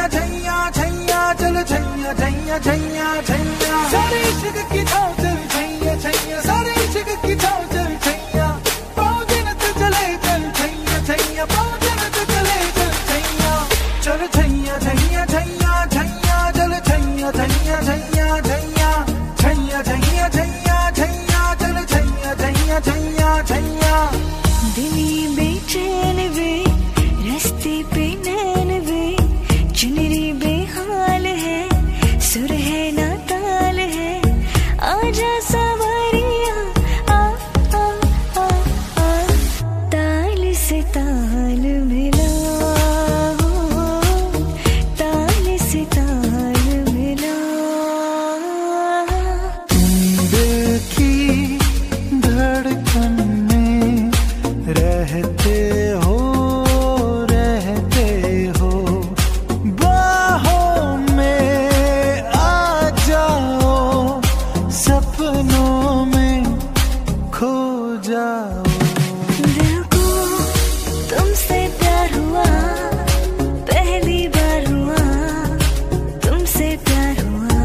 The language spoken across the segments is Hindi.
छैया छैया छैया चल छैया छैया छैया छैया सारे इश्क की छाव चल छैया छैया सारे इश्क की छाव चल छैया पाँव गिनत चले चल छैया छैया पाँव गिनत चले चल छैया चल छैया छैया छैया छैया चल छैया छैया छैया छैया छैया छैया छैया छैया चल छैया छैया छैया छैया दिली बेचैन वे रास्ते पे नैन वे चुनरी बेहाल है सुर है ना ताल है आजा सवारिया आ आ आ आ ताल से ताल मिला ताल से ताल मिला दिल की धड़कन में रहते हो बाहों में आ जाओ सपनों में खो जाओ दिल को तुमसे प्यार हुआ पहली बार हुआ तुमसे प्यार हुआ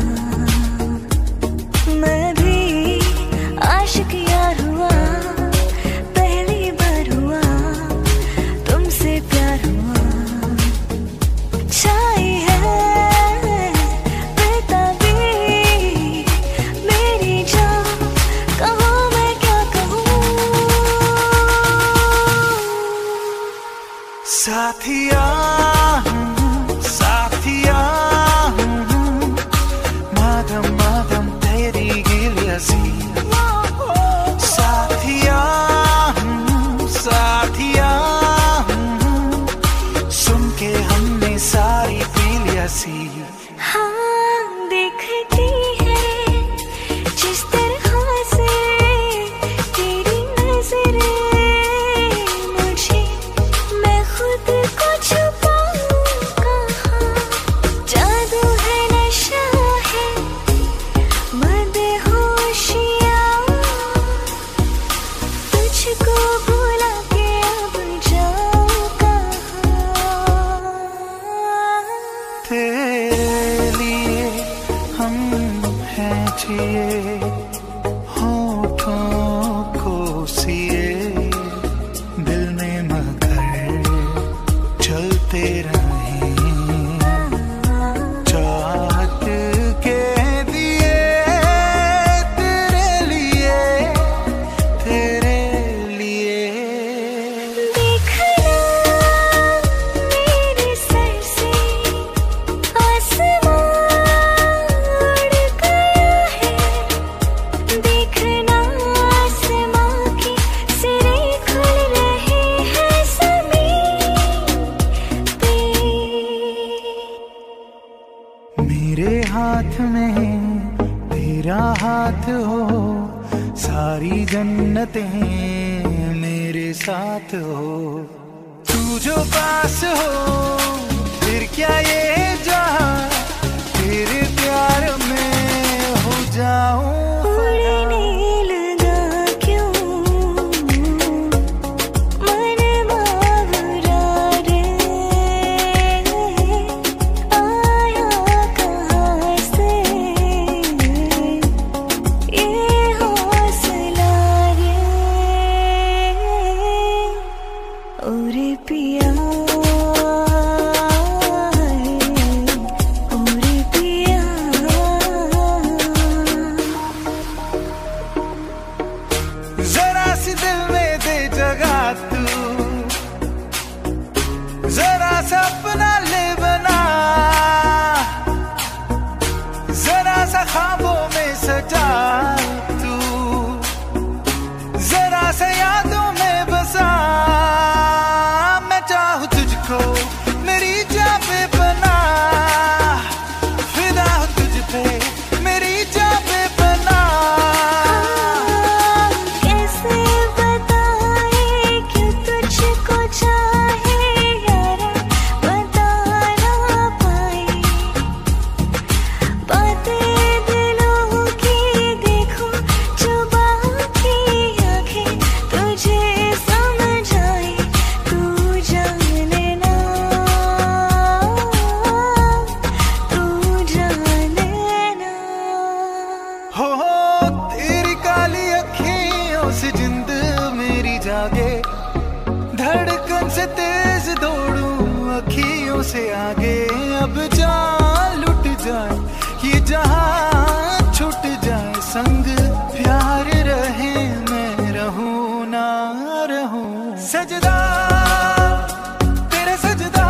मैं भी आशिक यार हुआ पहली बार हुआ तुमसे प्यार हुआ छाई है बेताबी मेरी जान कहो मैं क्या कहूँ साथिया साथिया माधम माधम तेरी गिलियासी साथिया साथिया सुन के हमने सारी पी लिया सी हाँ देखती है जिस तरह से तेरी नजरें मुझे मैं खुद को छुपाऊं कहाँ जादू है नशा है मदहोशियाँ तुझको भुला के अब जाऊं कहाँ तेरे लिए हम हैं जिए होठों को सिए दिल में मगर चलते रहें चाहत के दिए तेरे लिए देखना मेरे सर से आसमां उड़ गया है देखना आसमां के सिरे खुल रहे हैं ज़मीन पे मेरे हाथ में तेरा हाथ हो सारी जन्नतें मेरे साथ हो तू जो पास हो फिर क्या ये जहां तेरे प्यार में हो जाऊं उड़ने लगा क्यों मन बावरा रे आया कहाँ से ये हौसला रे ओरे पिया दिलों से आगे अब जान लुट जाए, ये जहां छूट जाए, संग प्यार रहे, मैं रहूं ना रहूं। सजदा तेरे सजदा,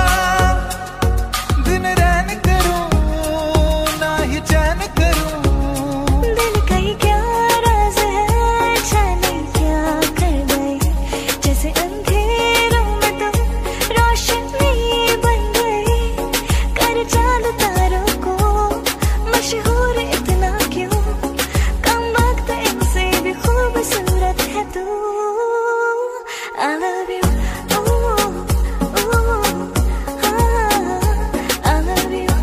दिन रैन करूं ना ही चैन करूं। दिल का ये क्या राज है, जाने क्या कर गए, जैसे अंधेरों में तुम रोशनी बन गई। कर चांद तारों को मशहूर इतना क्यों, कम वक्त इनसे भी खूबसूरत है तू। I love you, ooh, ooh, I love you,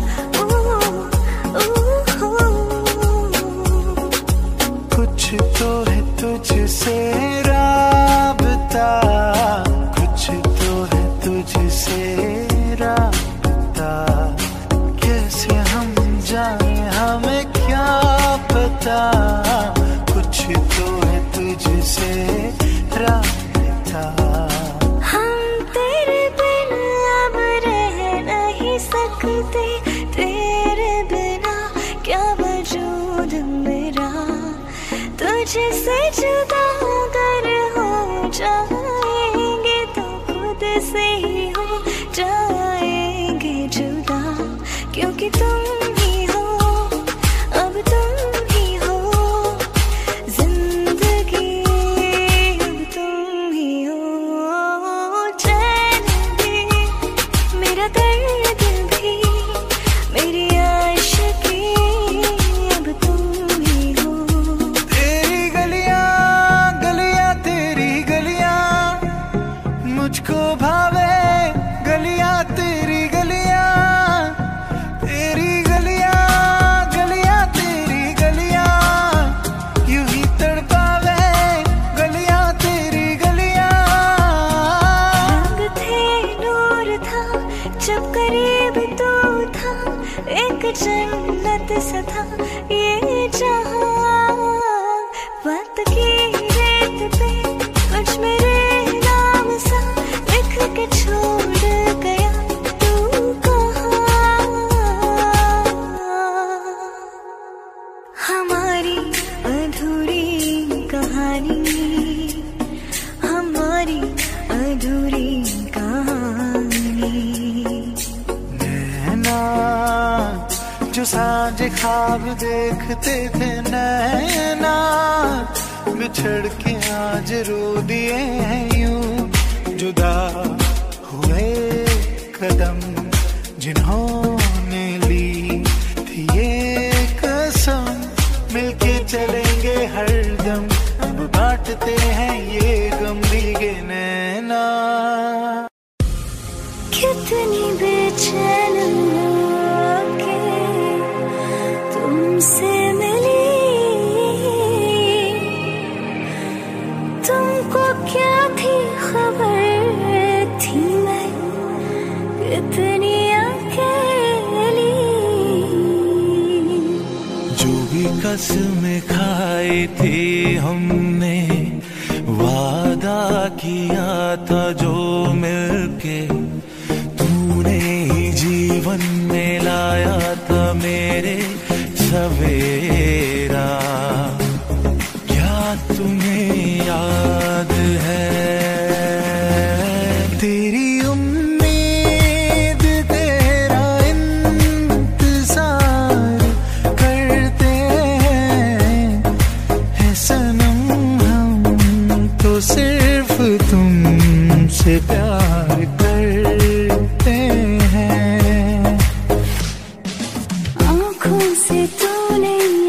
ooh, ooh। कुछ तो है तुझसे राबता, कुछ तो है तुझसे राबता, कैसे हम जाने हमें क्या पता। कुछ तो है तुझसे राबता। हम तेरे बिन अब रह नहीं सकते, तेरे बिना क्या वजूद मेरा। तुझसे जुदा अगर हो जाएंगे तो खुद से ही हो जाएंगे जुदा, क्योंकि तुम ही हो, अब तुम ही हो जिंदगी, अब तुम ही हो चैन भी, मेरा दर्द भी, मेरी आशिकी, अब तुम ही हो। तेरी गलियां गलियां तेरी गलियां मुझको भावे, गलियां तेरी गलियां, तेरी गलियां गलियां तेरी गलियां यूं ही तड़पावे, गलियां तेरी गलियां। रंग थे नूर था जब करीब तू था, एक जन्नत सा था ये जहां। वक्त की रेत पे कुछ मेरे नाम सा लिख के छोड़ गया तू कहाँ। हमारी अधूरी कहानी, हमारी अधूरी कहानी। नैना जो सांझ ख्वाब देखते थे, नैना बिछड़ के आज रो दिए हैं यूं। जुदा हुए कदम जिन्होंने ली थी ये कसम, मिलके चलेंगे हरदम, अब बांटते हैं ये गम दिए नैना। कितनी बेचैन होके तुमसे मिली, तुमको क्या थी खबर, थी मैं कितनी अकेली। जो भी कसमें खाई थी हमने, वादा किया था जो मिलके, तूने ही जीवन में लाया था मेरे सवेरा। क्या तुम्हें याद है तेरी उम्मीद, तेरा इंतजार करते हैं सनम, हम तो सिर्फ तुमसे प्यार करते हैं। आँखों से तूने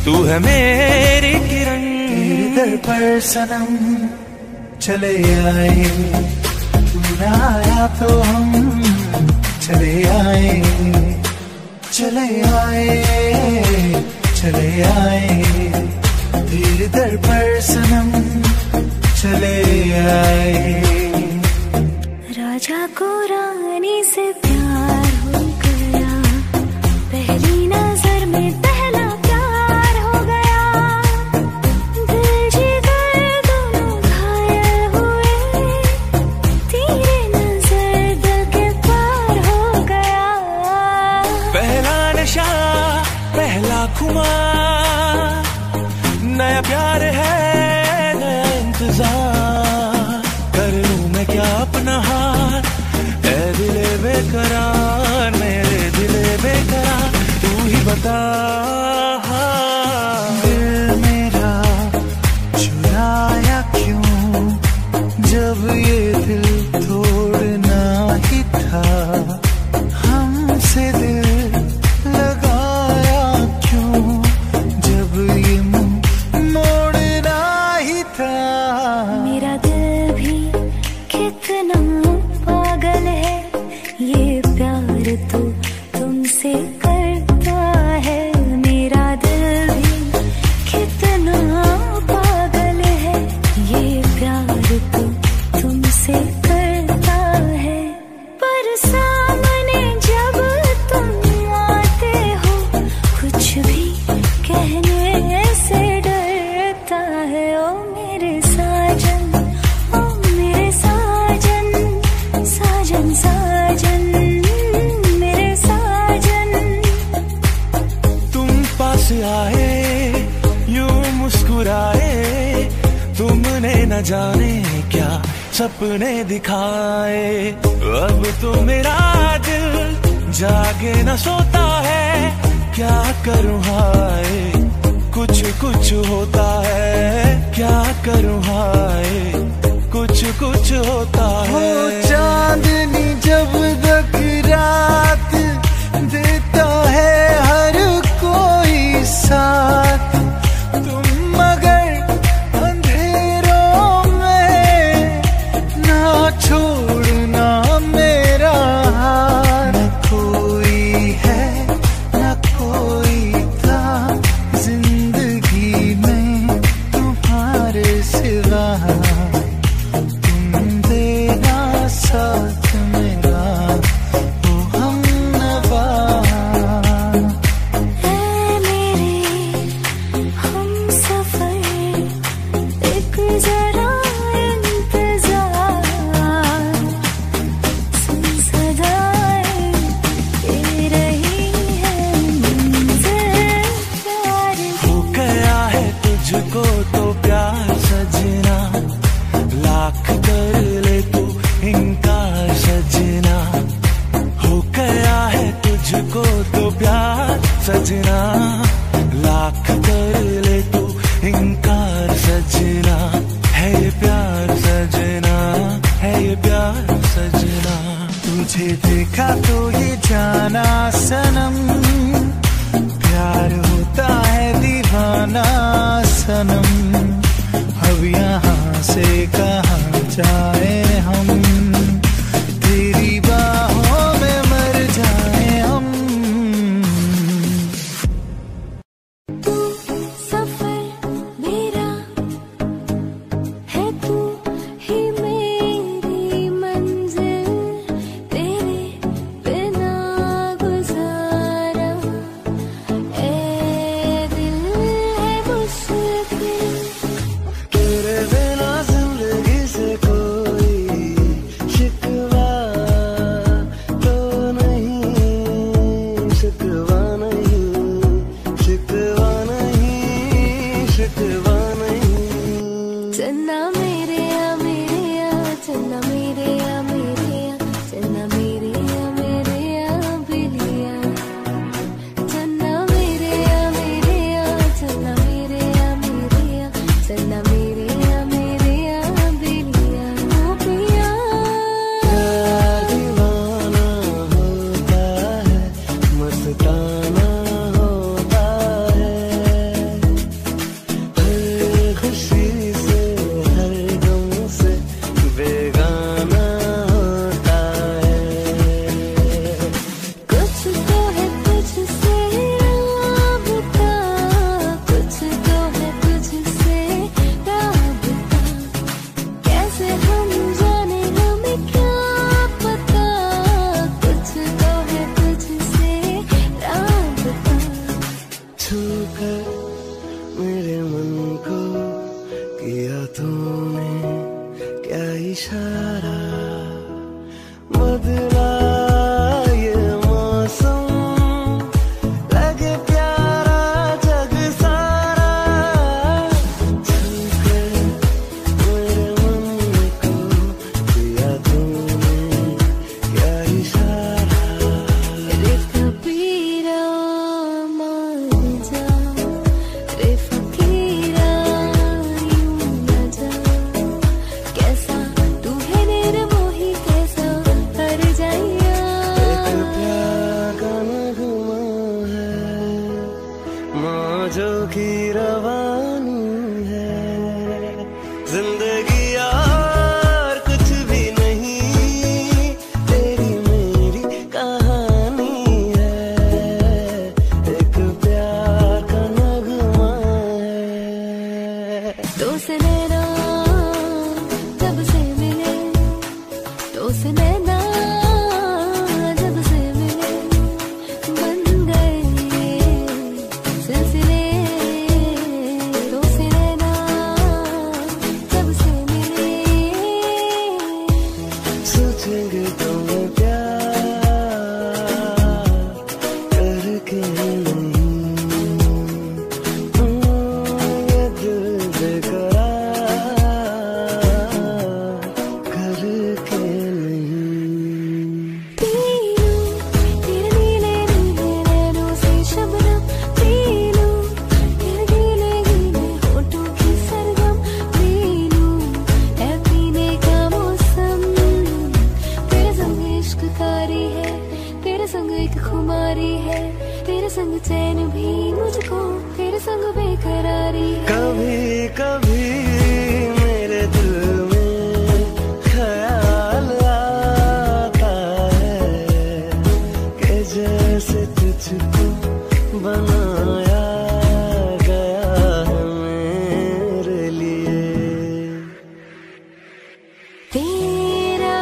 तू है मेरी किरण। तेरे दर पर सनम चले आए, तू ना आया तो हम चले आए, चले आए, चले आए। तेरे दर पर सनम चले आए। राजा को रानी से प्यार हो गया, पहली नजर में पहला प्यार हो गया। दिल जिगर दोनों घायल हुए, तेरे नजर दिल के पार हो गया। पहला नशा पहला खुमार, नया प्यार है नया इंतजार। कर लूं मैं क्या अपना हार, ऐ दिले बेकरार, मेरे दिले बेकरार, तू ही बता। दिल मेरा चुराया क्यों, जब ये दिल तोड़ना ही था। हमसे दिल लगाया क्यों, जब ये मुंह मोड़ना ही था। मेरा दिल भी कितना पागल है, ये प्यार तो तुमसे करता है। मेरा दिल भी कितना पागल है, ये प्यार तो तुमसे करता है। पर सामने जब तुम आते हो, कुछ भी कहने से डरता है। ओ मेरे साजन, ओ मेरे साजन, साजन साजन, मेरे साजन। तुम पास आए यूं मुस्कुराए, तुमने न जाने क्या सपने दिखाए। अब तो मेरा दिल जागे न सोता है, क्या करूं हाय, कुछ कुछ होता है। क्या करूं हाय, कुछ कुछ होता है। चांदनी जब तक रात देता है हर कोई साथ, तुम मगर अंधेरों में ना छोड़ना मेरा हाथ। न कोई है न कोई था जिंदगी में तुम्हारे सिवा, तुम देना साथ मेरा ओ हमनवा। ऐ मेरे हमसफर, एक जरा इंतजार, सुन सदाएं दे रही है मंज़िल प्यार की। हो गया है तुझको तो प्यार सजना, लाख कर ले तू इनकार सजना। हो गया है तुझको तो प्यार सजना, लाख कर ले तू इनकार सजना। है ये प्यार सजना, है ये प्यार सजना। तुझे देखा तो ये जाना सनम, प्यार होता है दीवाना सनम। अब यहाँ से कहाँ जाए हम, तेरी बाहों में मर जाए हम। तू सफर मेरा है, तू ही मेरी मंजिल, तेरे बिना गुजारा ए दिल है मुश्किल। तेरे बिना जिंदगी मेरे मन को किया तूने क्या इशारा, बदला ये मौसम लगे प्यारा जग सारा, छूकर मेरे मन को किया तूने क्या इशारा। रे कबीरा मान जा, रे फकीरा यूं न जा, कैसा तू है निर्मोही कैसा कर जाइया। एक प्यार का नगमा है, मौजों की रवानी है, जिंदगी यार कुछ भी नहीं, तेरी मेरी कहानी है, एक प्यार का नगमा है। तो से नैना जब से मिले, तो से नैना जब से मिले, बन गए सिलसिले। तो से नैना जब से मिले, सोचेंगे तुम्हें प्यार करके नहीं, ये दिल बेकरार करके नहीं। पी लूं तेरे नीले नीले नैनों से शबनम, पी लूं तेरे गीले गीले होठों की सरगम, पी लूं है पीने का मौसम। तेरे संग इश्क कारी है, तेरे संग एक खुमारी है, तेरे संग चैन भी मुझको, तेरे संग बेकरारी है। कभी कभी मेरे दिल में ख्याल आता है कि जैसे तुझको बनाया गया है मेरे लिए। तेरा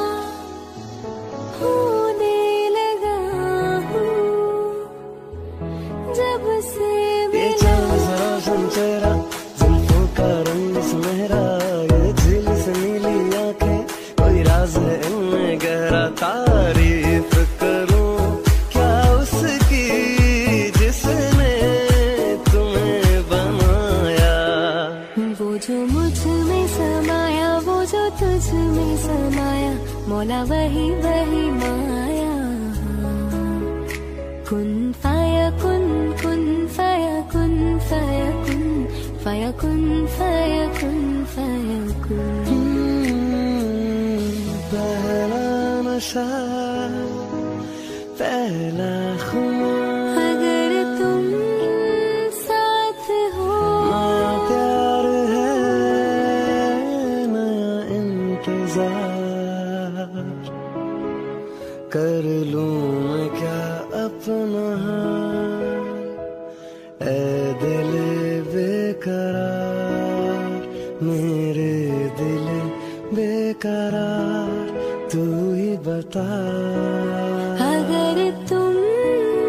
होने लगा हूँ जब से ये मिला। चाँद सा रोशन चेहरा, जुल्फों का रंग सुनहरा, ये झील से नीली आंखें, कोई राज है इनमें गहरा। तारीफ करूं क्या उसकी जिसने तुम्हें बनाया, वो जो मुझ में समाया, वो जो तुझ में समाया, मौला वही वही माया। कुन फाया कुन, कुन फाया कुन, फाया कुन, फाया कुन, फाया कुन, फाया कुन। पहला नशा पहला खुमार, अगर तुम साथ हो, नया प्यार है नया इंतजार, कर लूं मैं क्या अपना हाल, ऐ दिल बेकरार, मेरे दिल बेकरार, तू ही बता। अगर तुम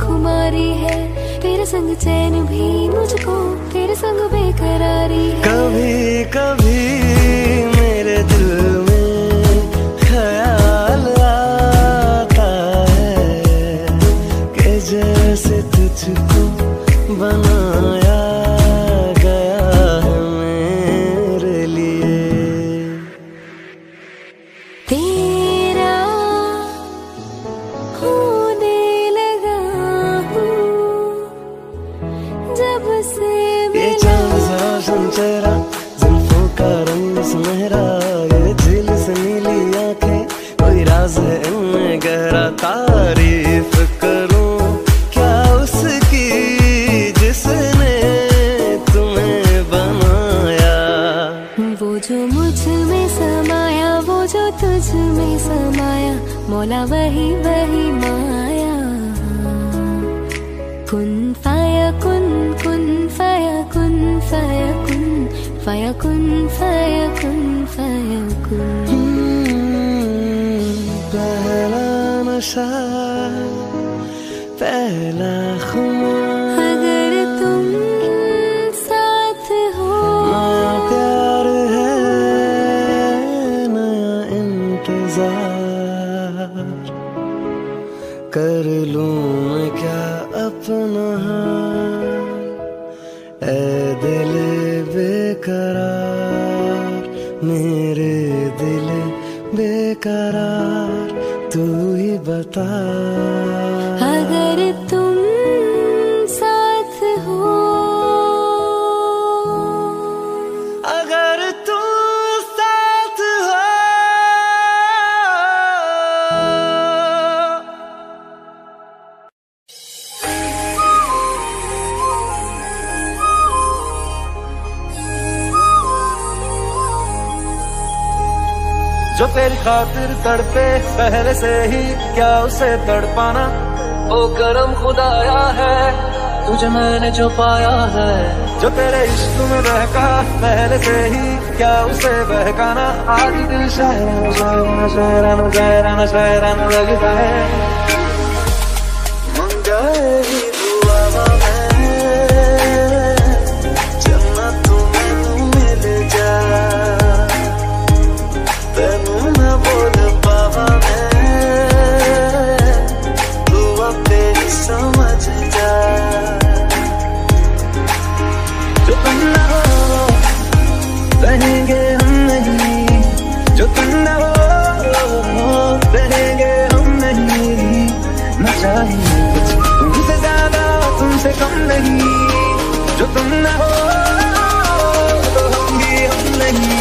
खुमारी है, तेरे संग चैन भी मुझको, तेरे संग बेकरारी है। कभी कभी मेरे दिल में ख्याल आता है कि जैसे तुझको बनाया गया है मेरे लिए। तेरा होने लगा हूँ जब से ये चांद सा रोशन चेहरा, जुल्फों का रंग सुनहरा, ये झील से नीली आंखें, कोई राज है इनमें गहरा। तारीफ करूं क्या उसकी जिसने तुम्हें बनाया। वो जो मुझ में समाया, वो जो तुझ में समाया, मौला वही वही माया। कुन फाया कुन, कुन फाया कुन, फाया कुन, फाया कुन, फाया कुन, फाया कुन। पहला नशा, पहला खुमार, अगर तुम साथ हो, नया प्यार है, नया इंतजार। कर लूं मैं क्या अपना हाल, ऐ दिल बेकरार, मेरे दिल बेकरार, तू ही बता। अगर तुम साथ हो, अगर तू साथ हो। जो तेरी खातिर तड़पे पहले से ही, क्या उसे तड़पाना। ओ करम खुदाया है तुझे मैंने जो पाया है। जो तेरे इश्क में बहका पहले से ही, क्या उसे बहकाना। आज दिल शायराना शायराना शायराना शायराना शायराना लगता है। मंगाए ही दुआ में जन्नत में मिल जा, तेनू ना बोल पावा मैं, दुआ तेरी समझ जा। जो तुम ना हो रहेंगे हम नहीं, जो तुम ना हो रहेंगे हम नहीं। न चाहिए कुछ तुमसे ज्यादा तुमसे कम नहीं, जो तुम ना हो तो हम भी हम नहीं।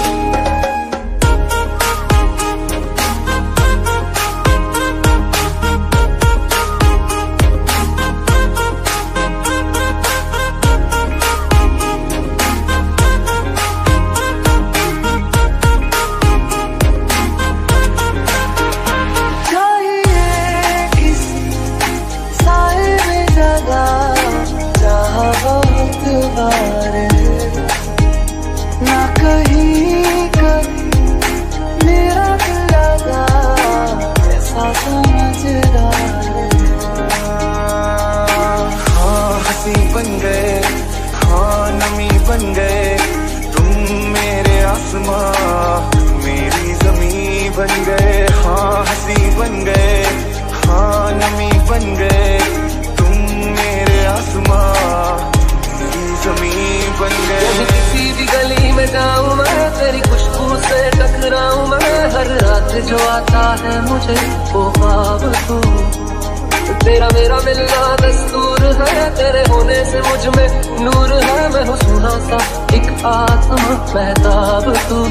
मेरी जमी बन गए, हाँ हंसी बन गए, हाँ नमी बन गए। तुम मेरे आसमां मेरी जमी बन गए। किसी भी गली में जाऊं मैं, तेरी खुशबू से टकराऊं मैं। हर रात जो आता है मुझे वो ख्वाब तू, तेरा मेरा मिलना दस्तूर है। तेरे होने से मुझ में नूर है। मैं हूँ सुना सा एक आत्मा महताब तू।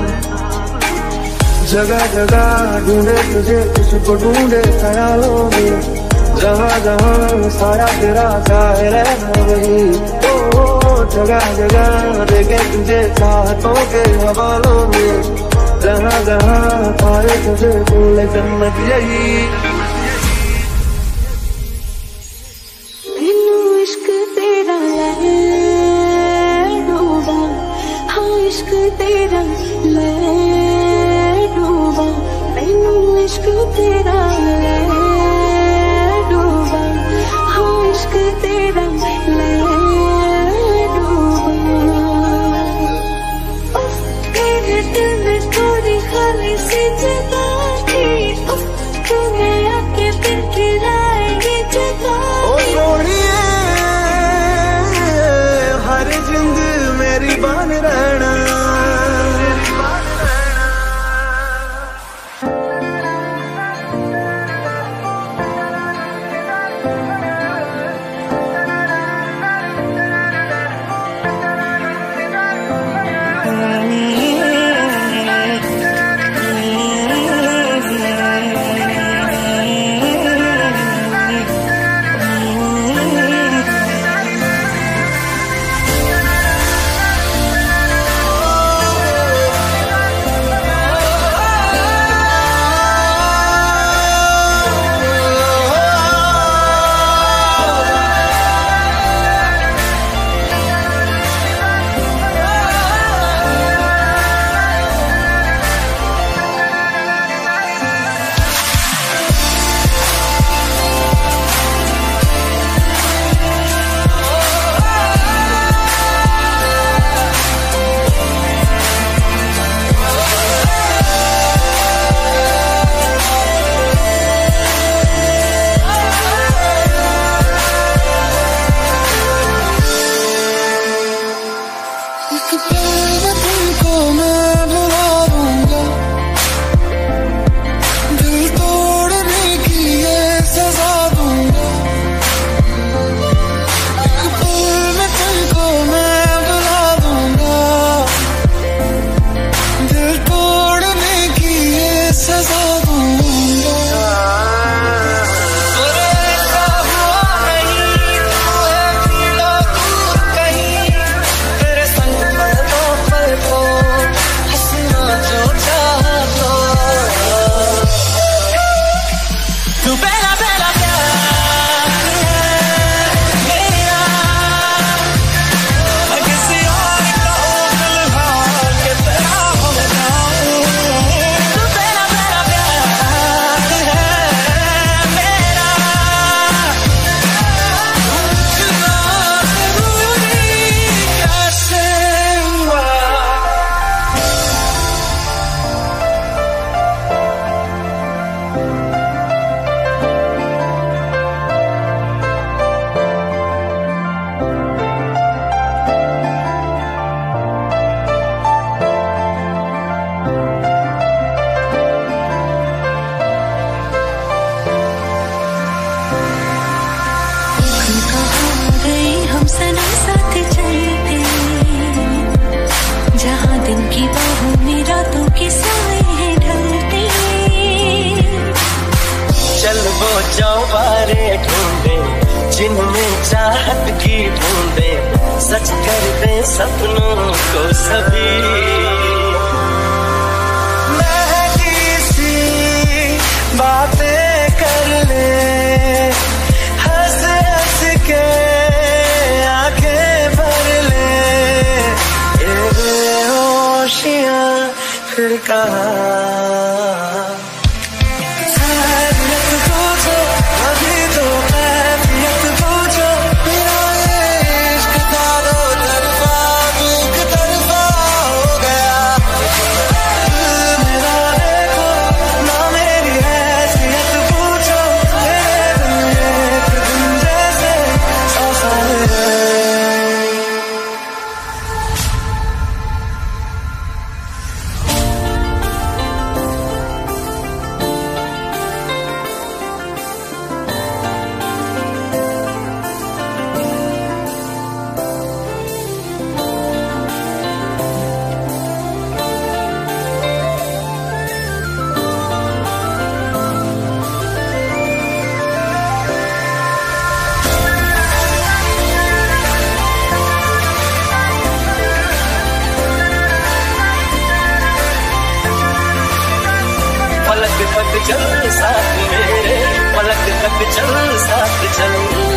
जगह जगह ढूंढे तुझे, तुझको ढूंढे ख्यालों में। जहाँ जहाँ सारा तेरा जाहिर है वही। ओ जगह जगह देखे तुझे चाहतों के हवालों में। जहाँ जहाँ पाए तुझे भूले जन्नत यही। इश्क तेरा ले डूबा, मैनू इश्क तेरा ले डूबा, हाँ इश्क तेरा ले डूबा। मेरे दिल में थोड़ी खाली सी जगह थी, तूने आके फिर खिलाए ये जगह। ओ सोनिए हर जिंद मेरी बन रहना। चौबारे ढूंढे जिनमें चाहत की ढूंढे, सच कर दे सपनों को सभी। महकी सी बातें कर ले, हंस हंस के आंखें भर ले, ये बेहोशियां फिर कहाँ। चल साथ मेरे, पलक तक चल साथ चल।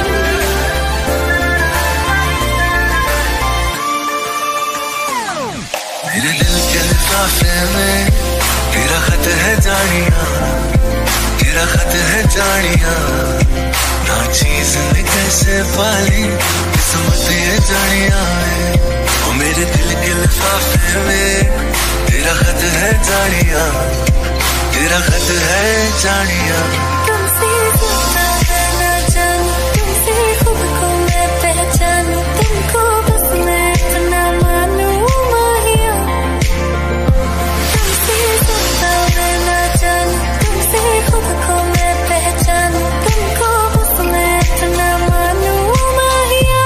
मेरे दिल के लिफाफे में तेरा खत है जानिया, तेरा खत है जानिया, ना चीज कैसे पाली किस्मत ये जानिया है, वो मेरे दिल के लिफाफे में तेरा खत है जानिया, तेरा खत है जानिया। तुमसे जुदा है ना जानू, तुमसे खुद को मैं पहचानू, तुमको बस मैं इतना मानू माहिया। तुमसे जुदा है ना जानू, तुमसे खुद को मैं पहचानू, तुमको बस मैं इतना मानू माहिया।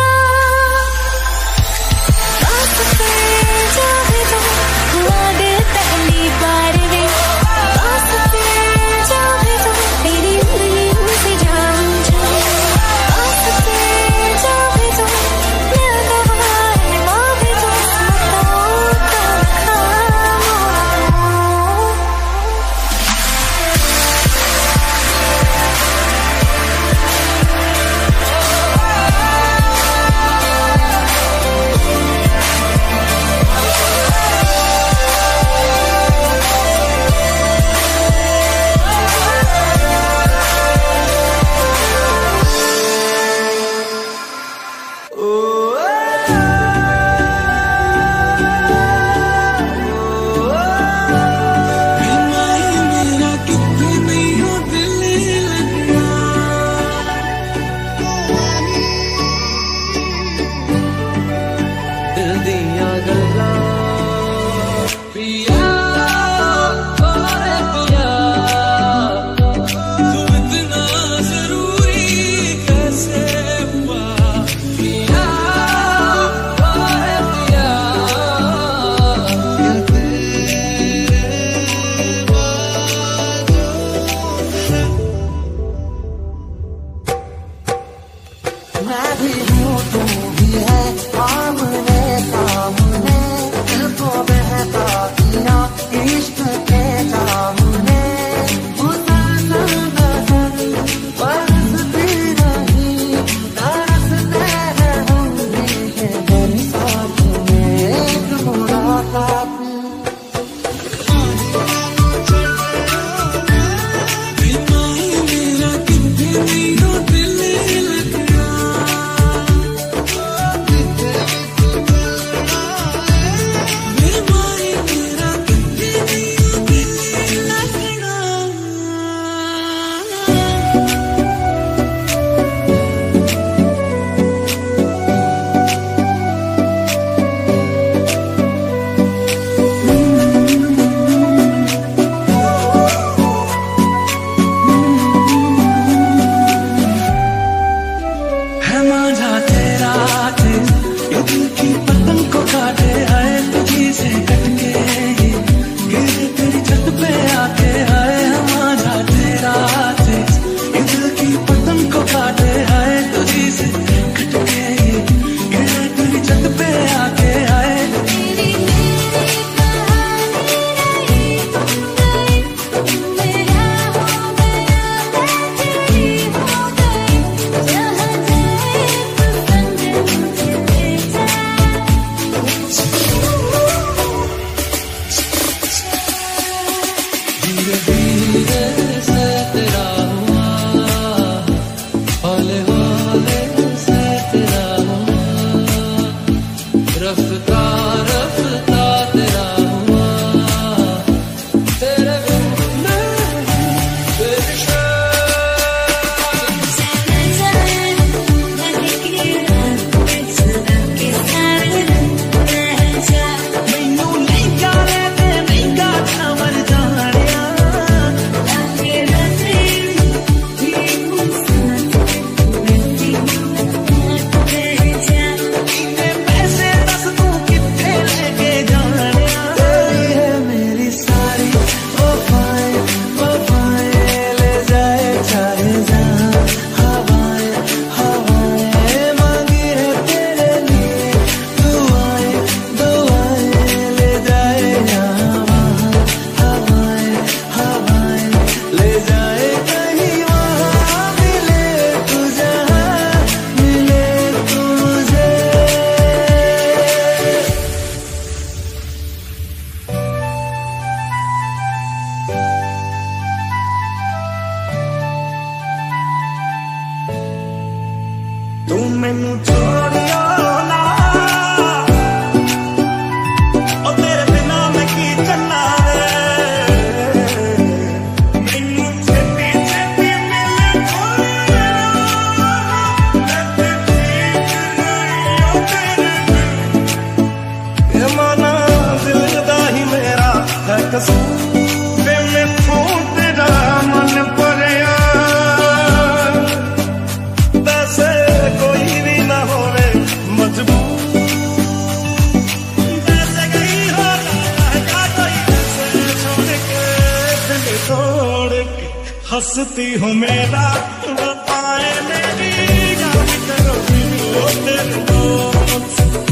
बात पे जावे तो हुआ दिल पहली बार रे, बात पे जावे तो तेरी उंगली मुझे जाम जाए, बात पे जावे तो मैं गवाए मावे तो बताओ तू मैनू छोड़ियो ना, ओ तेरे बिना मैं की चलना रे, मैनू छेती छेती मिले कोई ये माना दिल दा ही मेरा है कसूर, मैं तेरा मन पड़िया वैसे कोई भी ना होवे मजबूर, जैसे गई हो क्या कोई ऐसे छोड़ के दिल तोड़ के हंसती हूँ मेरा बताए मेरी गाली करो वो तेरे दोस्त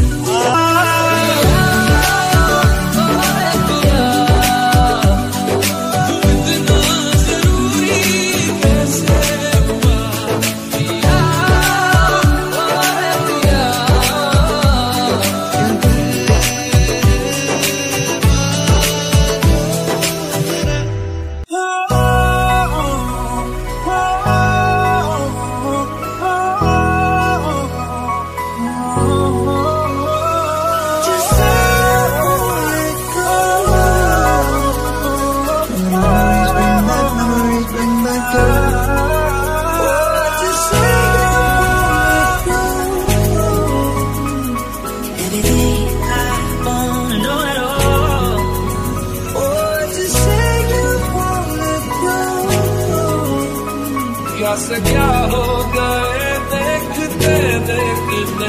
से क्या हो गए देखते देखते,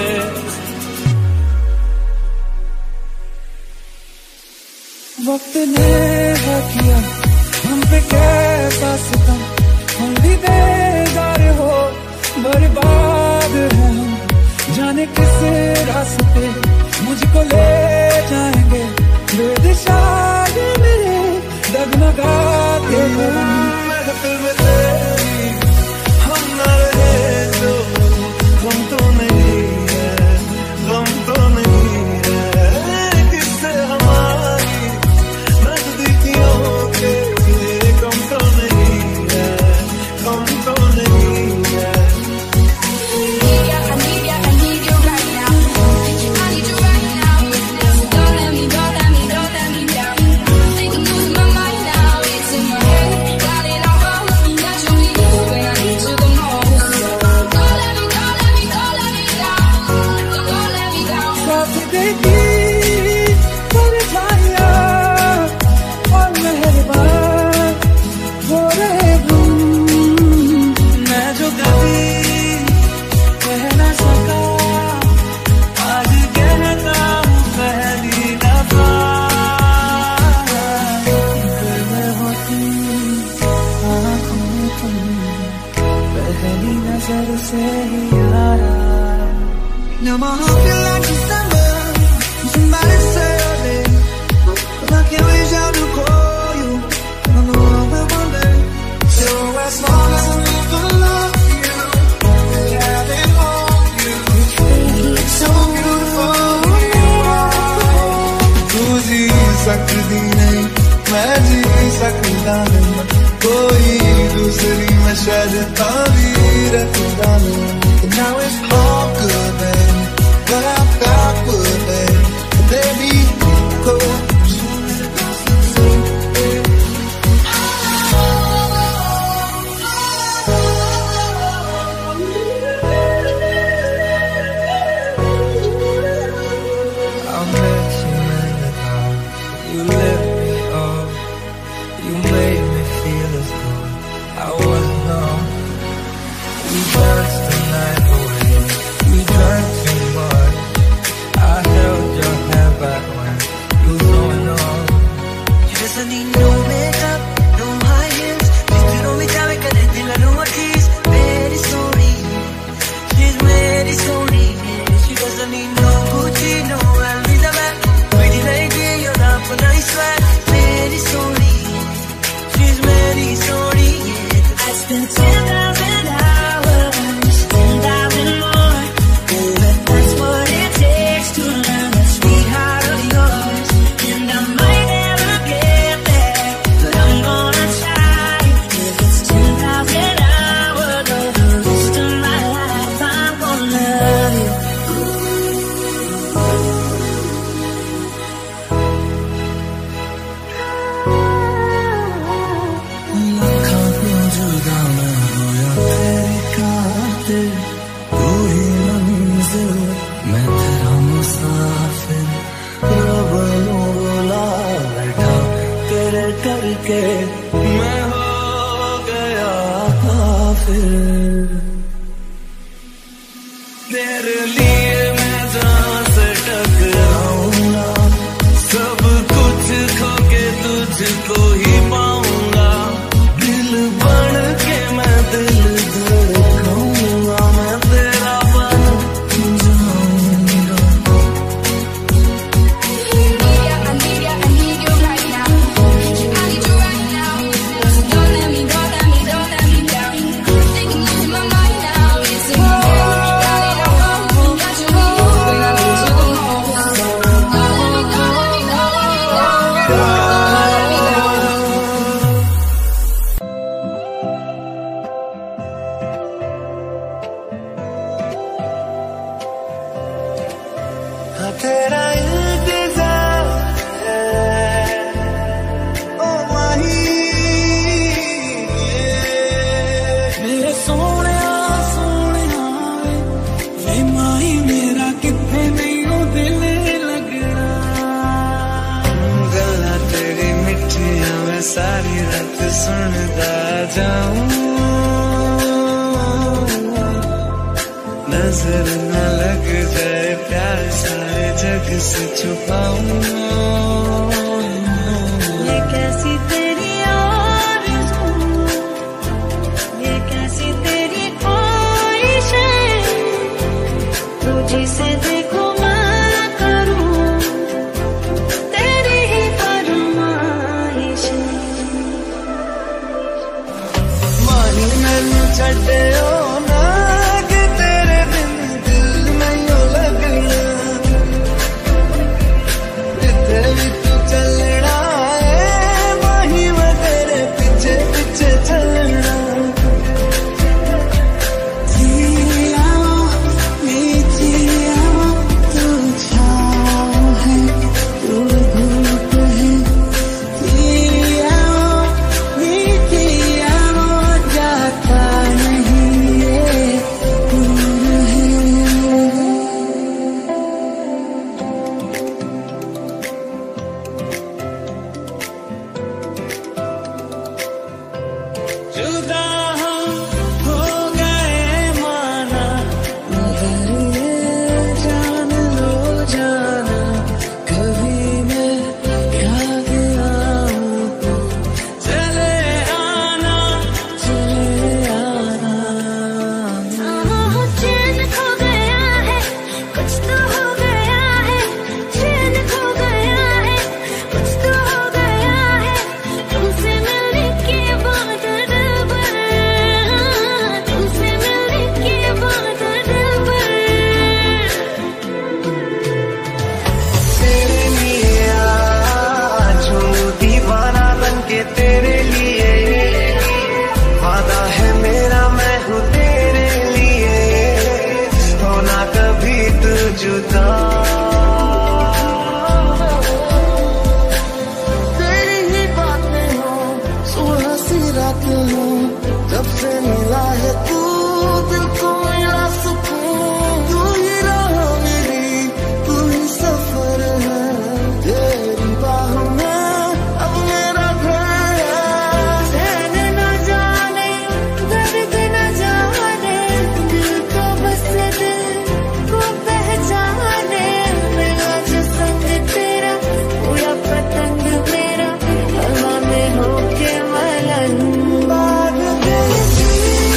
वक्त ने है किया हम पे कैसा सितम, हम भी बेजार हो बर्बाद है हम, जाने किस रास्ते मुझको ले जाएंगे बेदिशा मेरे डगमगाते महफिल में तेरी हम न रहे जो गम तो नहीं है, गम तो नहीं है किससे हमारी नजदीकियों के, गम तो नहीं है, गम तो नहीं है। Now my heart feel like December, somebody say your name, but I can't reach out to call you, I know I will one day. So as long as I live to love you, and have it on you, it's so beautiful. तू जी सकती नहीं, मैं जी सकता नहीं, कोई दूसरी मैं शायद ताबीर रखता नहीं. Now it's all good, baby, but I तेरे लिए मैं जान से टकराऊंगा, सब कुछ खो के तुझको ही पाऊंगा, दिल बन के मैं दिल धड़काऊंगा, मैं तेरा बन जाऊंगा। I need you right now. I need you right now. Don't let me down. Thinking you in my mind now. It's in my head. Got you when I need you the most. Don't let me down. हाँ तेरा इंतजार है, ओ माही मेरे सोने वे माही मेरा कितने नहीं हो दिल लगना, गल्ला तेरी मिठिया मैं सारी रात सुनता जाऊं, नजर न लग जाए प्यार सारे जग से छुपाऊं। ये कैसी तेरी आरज़ू, ये कैसी तेरी ख्वाहिश है, तू जिसे देखो मैं करूं, तेरी ही फरमाइश है। माही मैनू छड्डियो ना कि तेरे बिन दिल नहीं लगना, जिथे भी तू चलना है माही मैं तेरे पीछे पीछे चलना। जिया मीठिया तू छाँव है, तू धूप है, जिया मीठिया जाता नहीं ये दूर है। जुदा हो गए माना, मगर ये जान लो जाना, कभी मैं याद आऊं तो चले आना, चले आना। चैन खो गया है, कुछ तो हो गया है, चैन खो गया है, कुछ तो हो गया है, तुमसे मिलने के बाद दिलबर, तुमसे मिलने के बाद दिलबर। तेरे लिए आजू दीवाना बनके तेरे लिए, वादा है मेरा मैं हूँ तेरे लिए, होना कभी तू जुदा। तेरी ही बातें हो, सुबह सी रातें हो, जब से मिला है तू दिल को मिला सुकून, तू ही राह मेरी, तू ही सफर है, तेरी बाहों में अब मेरा घर है। चैन न जाने, दर्द न जाने, दिल को बस दिल को पहचाने, मेरा जो संग तेरा, उड़ा पतंग मेरा, हवा में होके मलन। बाग दिल की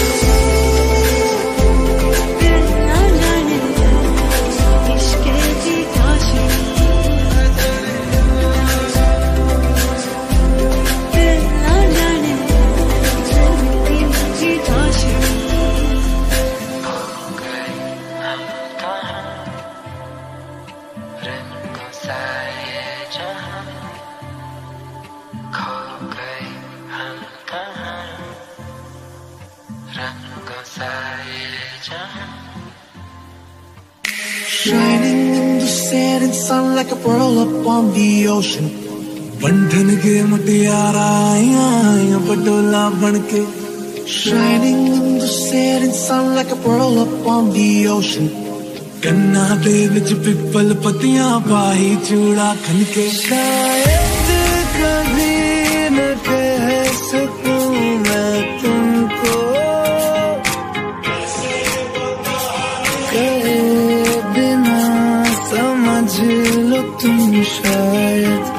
दिल न जाने, इश्क की काशी, दिल न जाने, की Kashi. Shining in the setting sun like a pearl up on the ocean, बंधन के मुटियारा आया पटोला बनके। Shining in the setting sun like a pearl up on the ocean, कन्ना दे विच पिपल पतियां पाही चूड़ा खनके। शायद कभी न कह सकूं मैं तुमको, कह तुम शायद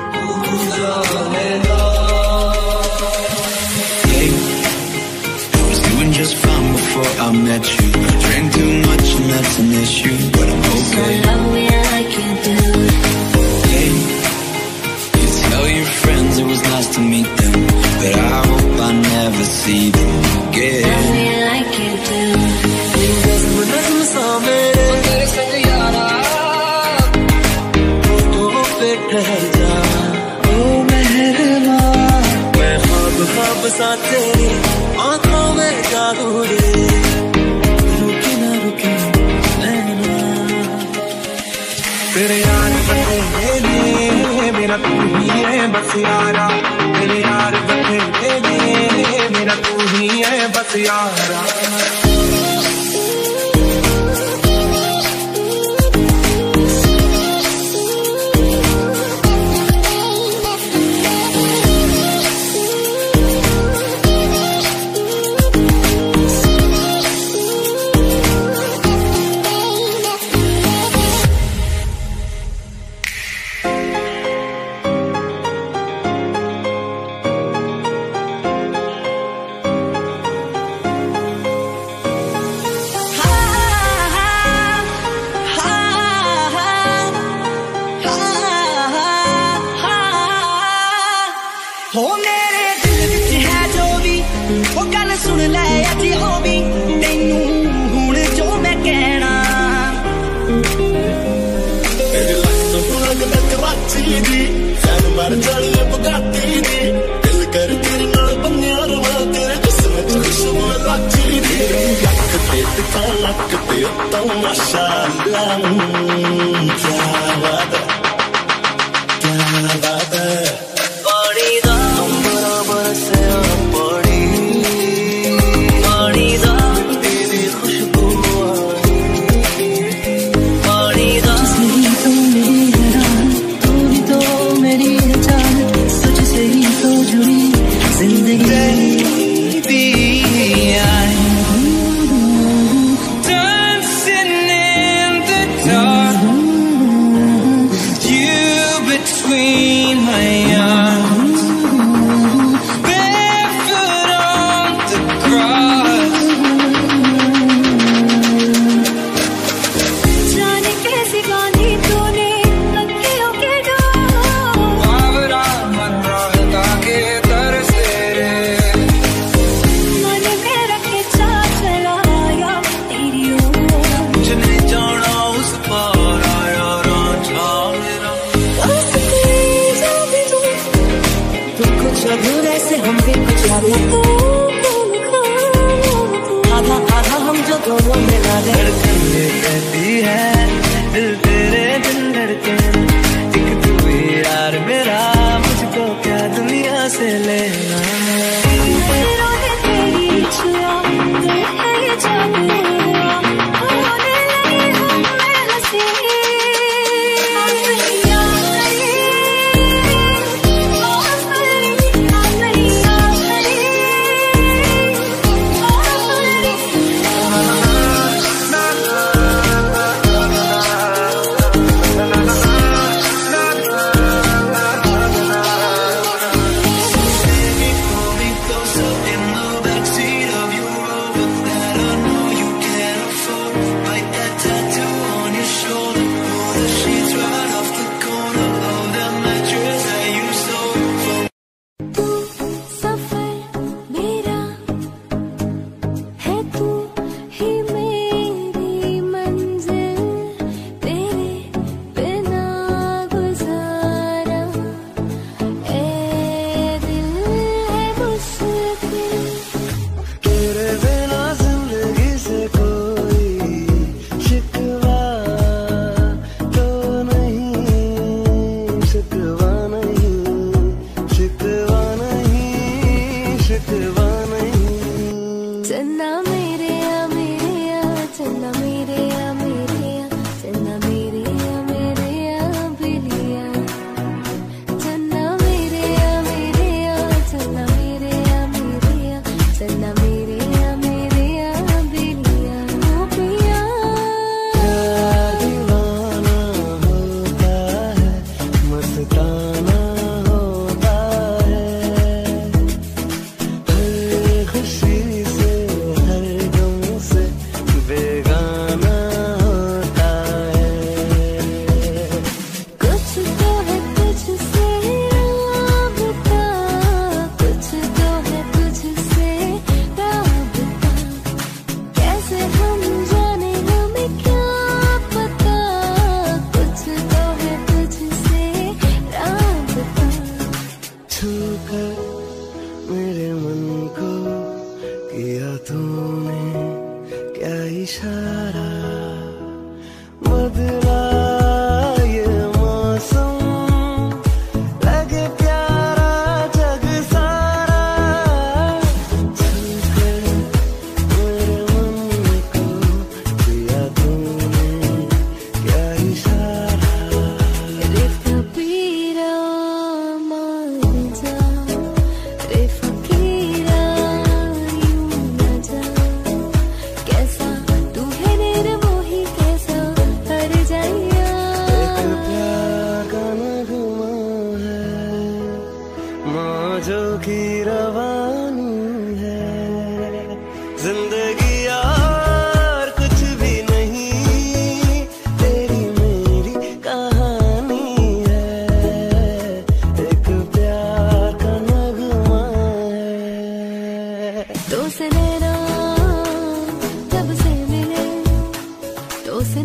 just fine before I met you. Drank too much and that's an issue, but I'm okay. So love me like you do. Hey, you tell your friends it was nice to meet them, but I hope I never see them again. Love me like you do. नज़्म सा मेरे तेरे संग यारा तो पे ठहर जा ओ मेहरबा मैं ख्वाब ख्वाब सा तेरी आँखों में जागू रे रुके ना रुके नैना तेरे यार बतेरे मेरा तू ही है बस यारा तेरे यार बतेरे मेरा तू ही है बस यारा हो मेरे दिल विच है जो भी वो गल सुन ले अज हो भी तैनू हुण जो मैं कहना तेरे लग पुरग तक वाची दी सैन मर चढ़े बगाती दी दिल कर तेरे नाल बन्निया रवा तेरे जिस्म च खुशबू लाची दी लक ते तो माशाअल्लाह क्या बात है पानी दा बराबर से पानी दा तेरी खुशबू पानी दा तो मेरी हैरान तू भी तो मेरी जान सच से ही तो जुड़ी जिंदगी dancing in the dark, you between my eyes.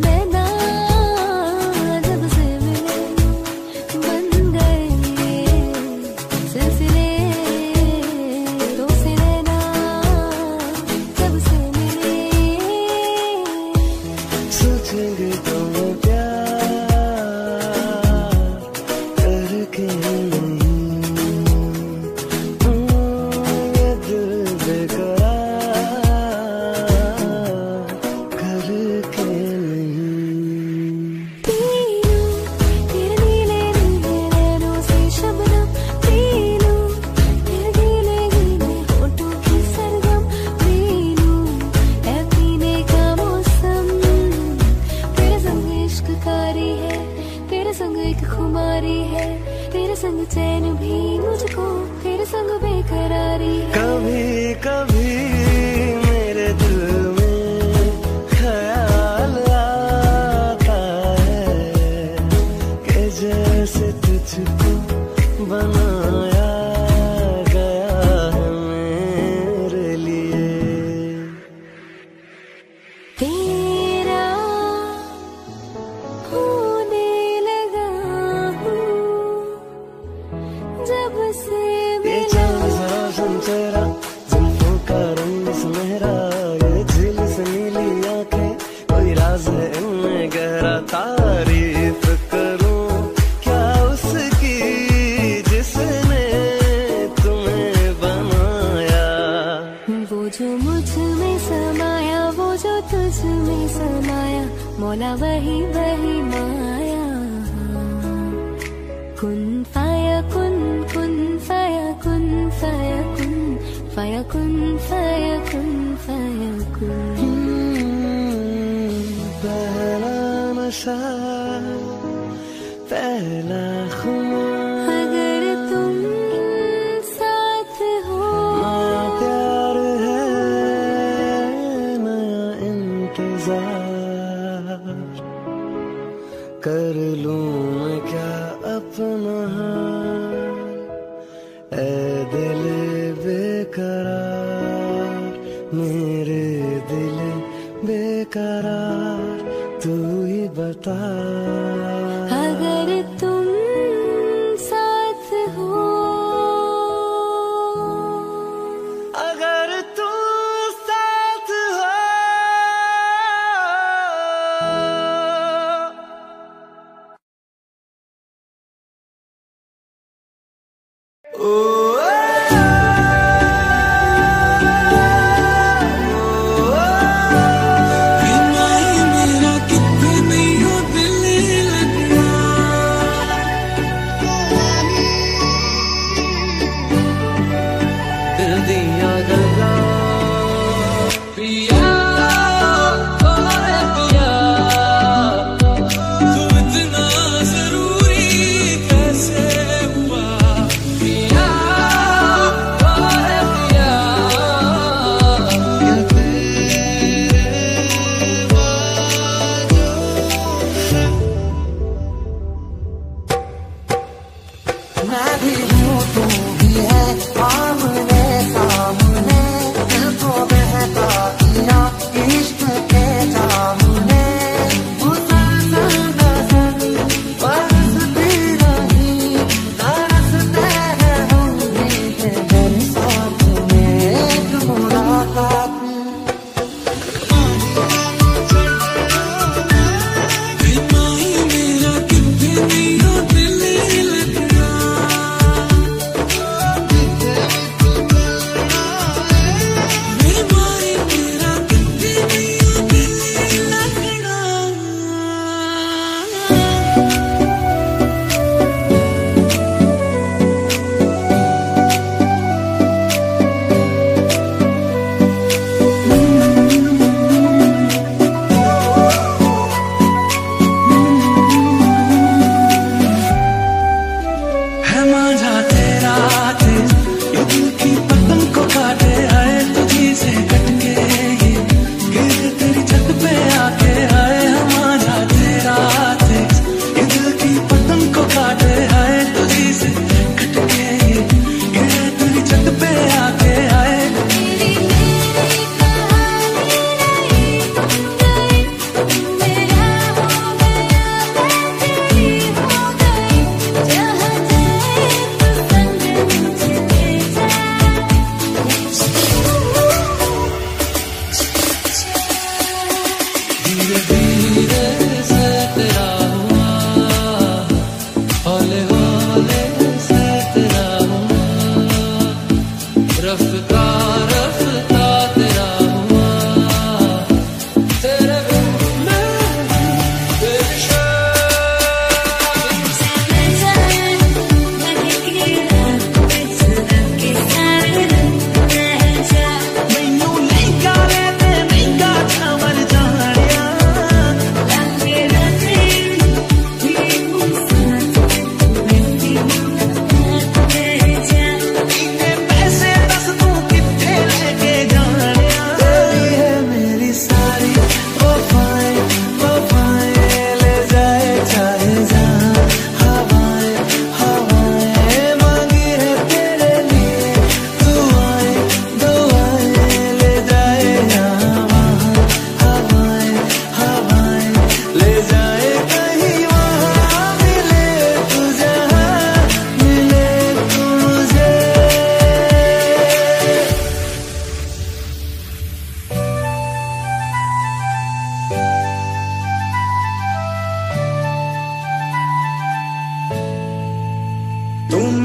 नैना जब से मिले बन गए सिलसिले दो से नैना जब से मिले। सोचेंगे तो मैं प्यार करके नहीं, ये दिल बेकरार करके नहीं। पीलू तेरे नीले नीले नैनों से शबनम, पीलू तेरे गीले गीले होठों की सरगम, पीलू है पीने का मौसम। तेरे संग इश्क कारी है, तेरे संग एक खुमारी है, तेरे संग चैन भी मुझको, तेरे संग बेकरारी है। कभी कभी मेरे दिल में ख्याल आता है कि जैसे तुझको बनाया गया है मेरे लिए। तेरा होने लगा हूँ जब से ये मिला। चांद सा रोशन चेहरा, जुल्फों का रंग सुनहरा, ये झील से नीली आंखें, कोई राज है इनमें गहरा। तारीफ करूं क्या उसकी जिसने तुम्हें बनाया। वो जो मुझ में समाया, वो जो तुझ में समाया, मौला वही वही माया। कुन फाया कुन, कुन फाया कुन, फाया कुन, फाया कुन, फाया कुन, फाया कुन। पहला नशा, पहला खुमार, अगर तुम साथ हो नया प्यार है, नया इंतजार। कर लूं मैं क्या अपना हाल, ऐ दिल बेकरार, मेरे दिल बेकरार, तू ही बता। अगर तुम साथ हो, अगर तू साथ हो, ओ मेरा कितने नहीं हो दिल लगे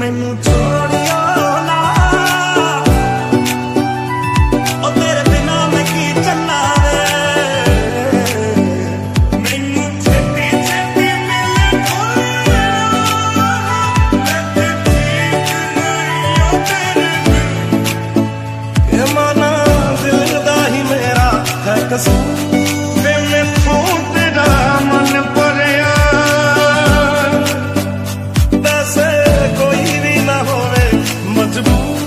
मैनू छोड़ियो ना, ओ तेरे बिना मैं की चलना वे, मैनू छेती छेती मिले कोई, मैं ते ठीक नहीं ओ तेरे बिन। ये माना दिल दा ही मेरा है कसूर, वे मैथों तेरा मन भरिया, वैसे कोई भी ना होवे मजबूर,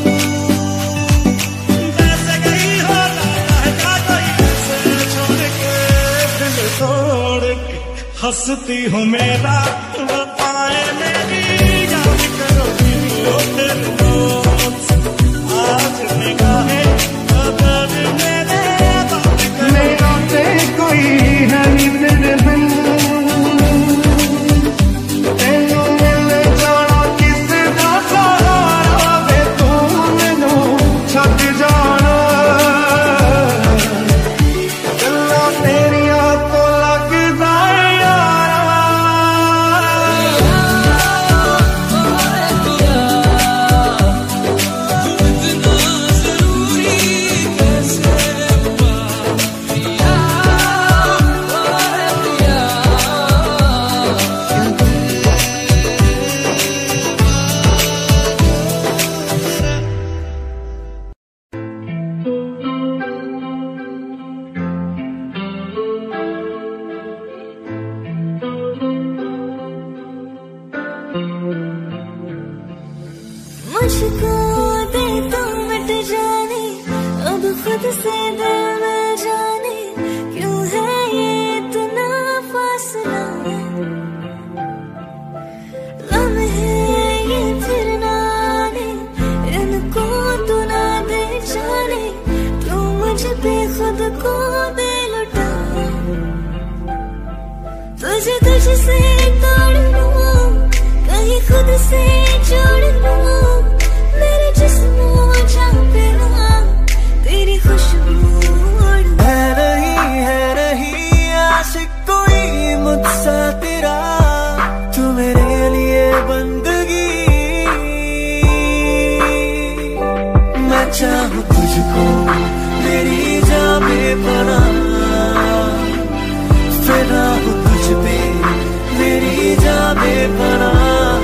वैसे गई हो ना कोई कैसे छोड़ के दिल तोड़ के, हंसती हो मेरा बताए मेरी जान करोगी ओ तेरे दोस्त, आज निगाहें कदर मेरे बात मेरा ते कोई है नहीं तेरे बिन, तेनू मिल जाना किसे दा सहारा वे, तू मैनू छड्ड जाना, गल्लां तेरियां तो लगदा यारा, मुझको दे तो मिट जाने, अब खुद से दिल मिल जाने, क्यों है ये इतना फासला, लम्हे ये फिर ना आने, इनको तू ना दे जाने, तू मुझ पे खुद को दे लुटा, तुझसे तोड़ लूं, कहीं खुद से जोड़ लूं, मेरे जिस्म जान पे ना तेरी खुशबू है नहीं आशिक कोई मुझसा तेरा, तू मेरे लिए बंदगी, मैं चाहूँ तुझको मेरी जान बेपनाह, फिदा हूँ तुझ पे मेरी जान बेपनाह,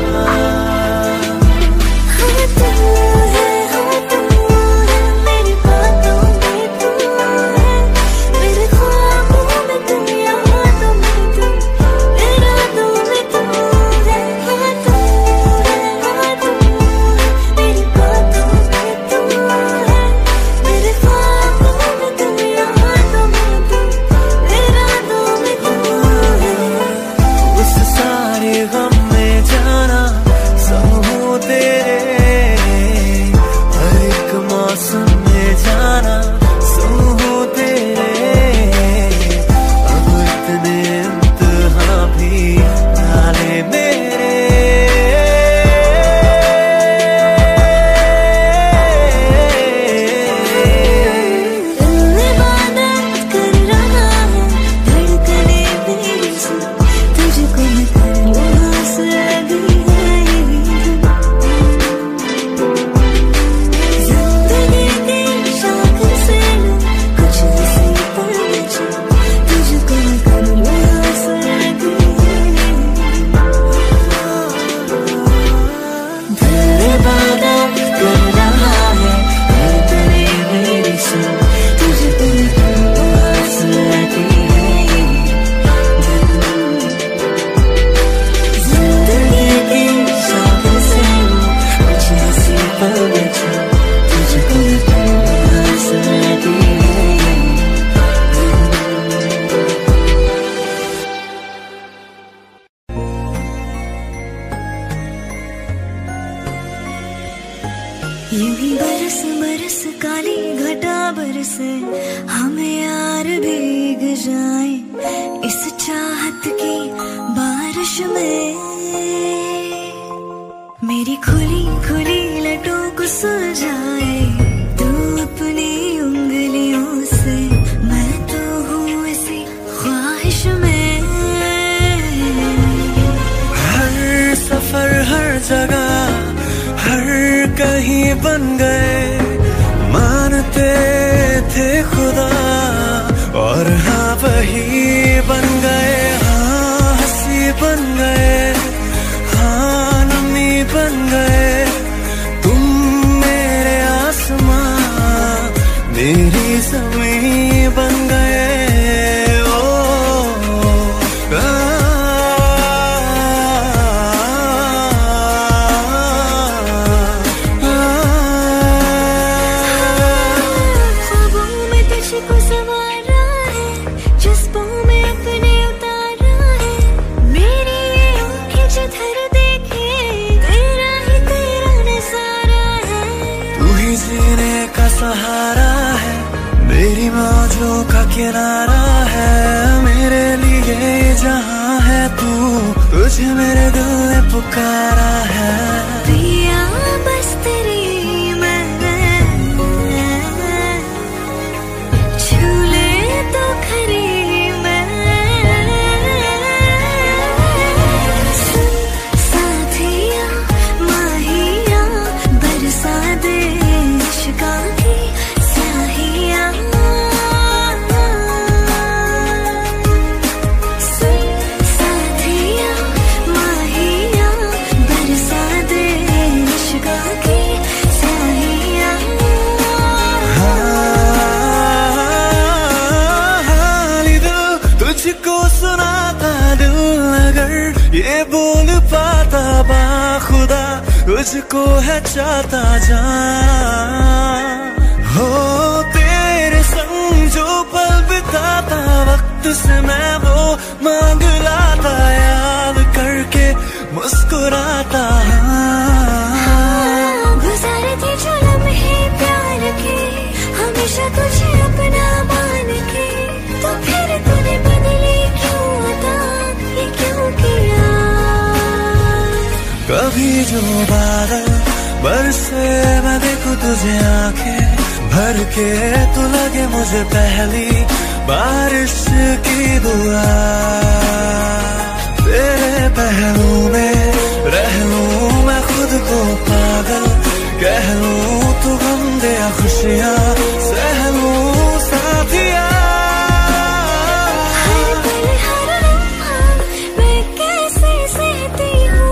यूं ही बरस बरस काली घटा बरसे, हमें यार भीग जाए इस चाहत की बारिश में, मेरी खुली खुली लटों को सुलझाए तू अपनी उंगलियों से, मैं तो हूँ इसी ख्वाहिश में, हर सफर हर जगह कहीं बन गए, मानते थे खुदा और हाँ वही बन गए। हाँ हंसी बन गए, हाँ नमी बन गए, तुम मेरे आसमां मेरी ज़मीं बन गए। सहारा है, मेरी मौजों का किनारा है, मेरे लिए जहां है तू, तुझे मेरे दिल ने पुकारा है। पिया बस तेरी मैंने झूले तो खरी मैं, सुन साथिया माहिया बरसा दे इश्क़ की स्याहियां, सुन साथिया माहिया बरसा दे इश्क़ की स्याहियां। हाली दिल तुझको सुनाता, दिल अगर ये बोल पाता, बाखुदा तुझको है चाहता जान। हो तेरे संग जो पल बिताता, वक्त से मैं वो मांग लाता, याद करके मुस्कुराता। गुज़ारती जो लम्हे प्यार के, हमेशा तुझे अपना मान के, तो फिर तूने बदली क्यों अता, ये क्यों किया। कभी जो बादल बरसे मैं देखूं तुझे आंखें भर के, तू लगे मुझे पहली बारिश की दुआ। तेरे पहलू में रह लूं मैं खुद को पागल, कह लूं तू गम दे खुशियां सह लूं साथिया। हर पल हर लम्हा मैं कैसे सहती हूँ,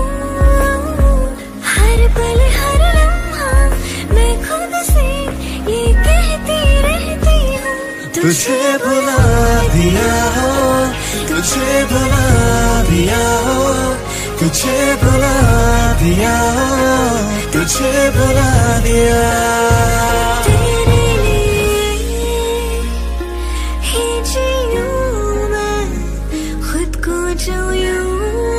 हर पल हर लम्हा मैं खुद से ये कहती रहती हूँ। तुझे भुला दिया हो, तुझे भुला दिया हो, तुझे भुला दिया हो, तुझे भुला दिया। तेरे लिए ही जीऊं मैं, खुद को जो यूं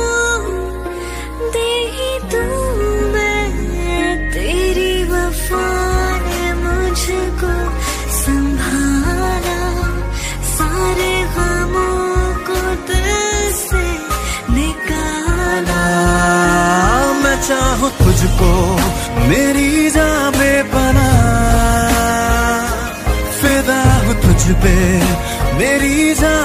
दे ही दूं मैं, तेरी वफा ने मुझको संभाला, सारे गमों को दिल से निकाला। मैं चाहूं तुझको मेरी जान बेपनाह, फिदा हूं तुझ पे मेरी जान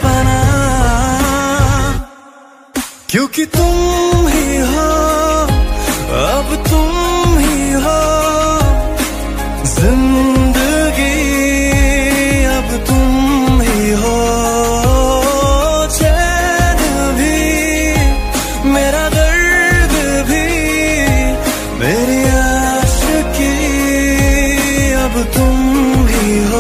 बेपनाह, क्योंकि तुम ही हो अब तुम ही हो जिंदगी, अब तुम ही हो चैन भी, मेरा दर्द भी, मेरी आशिकी, अब तुम ही हो।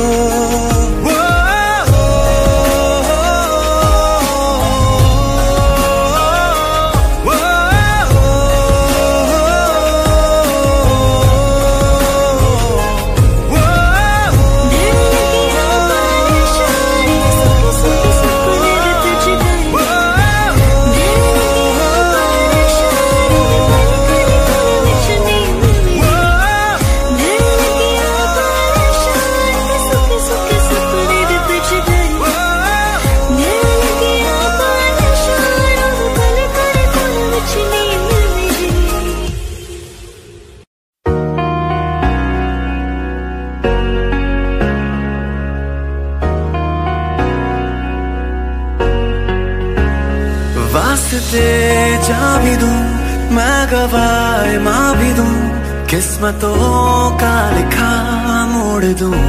वास्ते जा भी दूं मैं, गवाए माँ भी दूं, किस्मतों का लिखा मोड़ दूं,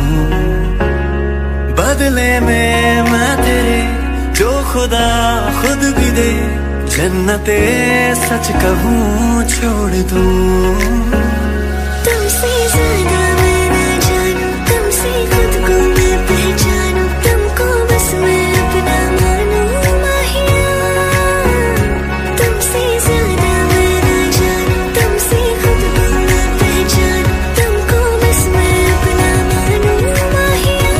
बदले में मैं तेरे जो खुदा खुद भी दे, जन्नते सच कहूँ छोड़ दूं। तुमसे ज्यादा मैं ना जानूं, तुमसे खुद को मैं पहचानूं, तुमको बस मैं अपना मानूं माहिया। तुमसे ज्यादा मैं ना जानूं, तुमसे खुद को मैं पहचानूं, तुमको बस मैं अपना मानूं माहिया।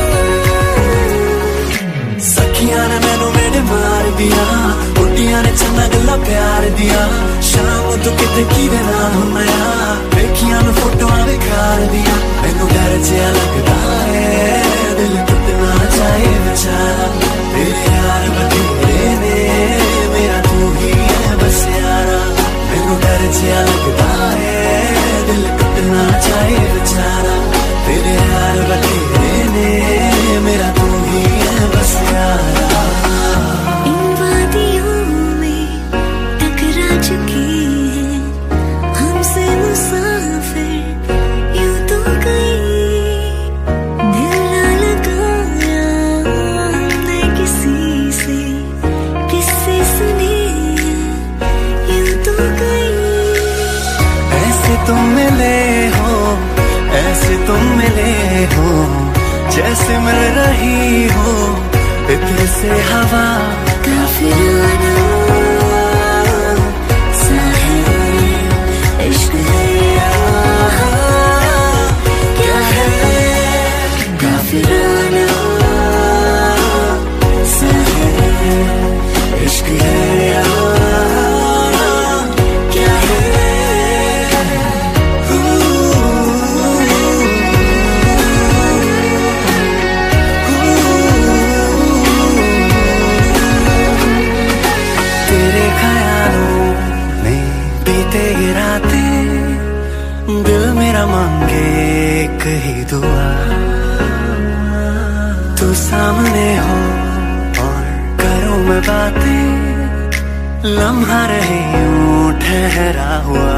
सखियां ने मैनू मेरे मार दिया, बुढ़िया ने चंगा गल्ला प्यार दिया, शाम तू किते किदे नाल हुन्ना, वेखियां नू फोटोआं बेकार दिया। मैनू डर जिहा लगदा है दिल टुटना चाहे बेचारा, तेरे यार बथेरे ने मेरा तू ही है बस यारा। मैनू डर जिहा लगदा है दिल टुटना चाहे बेचारा, तेरे यार बथेरे ने मेरा तू ही है बस यारा। इन वादियों में टकरा चुकी है हमसे मुसाफिर यूं तो गई, दिल ना लगाया हमने किसी से, किससे सुने यूं तो गई। ऐसे तुम मिले हो, ऐसे तुम मिले हो, जैसे मिल रही हो इत्र से हवा। काफिराना सा है इश्क है यहाँ, क्या है काफिराना सा है इश्क है यहाँ, क्या है। तेरे ख्यालों में बीते ये रातें, दिल मेरा मांगे एक ही दुआ, तू सामने हो और करूं मैं बातें, लम्हा रहे यूं ठहरा हुआ।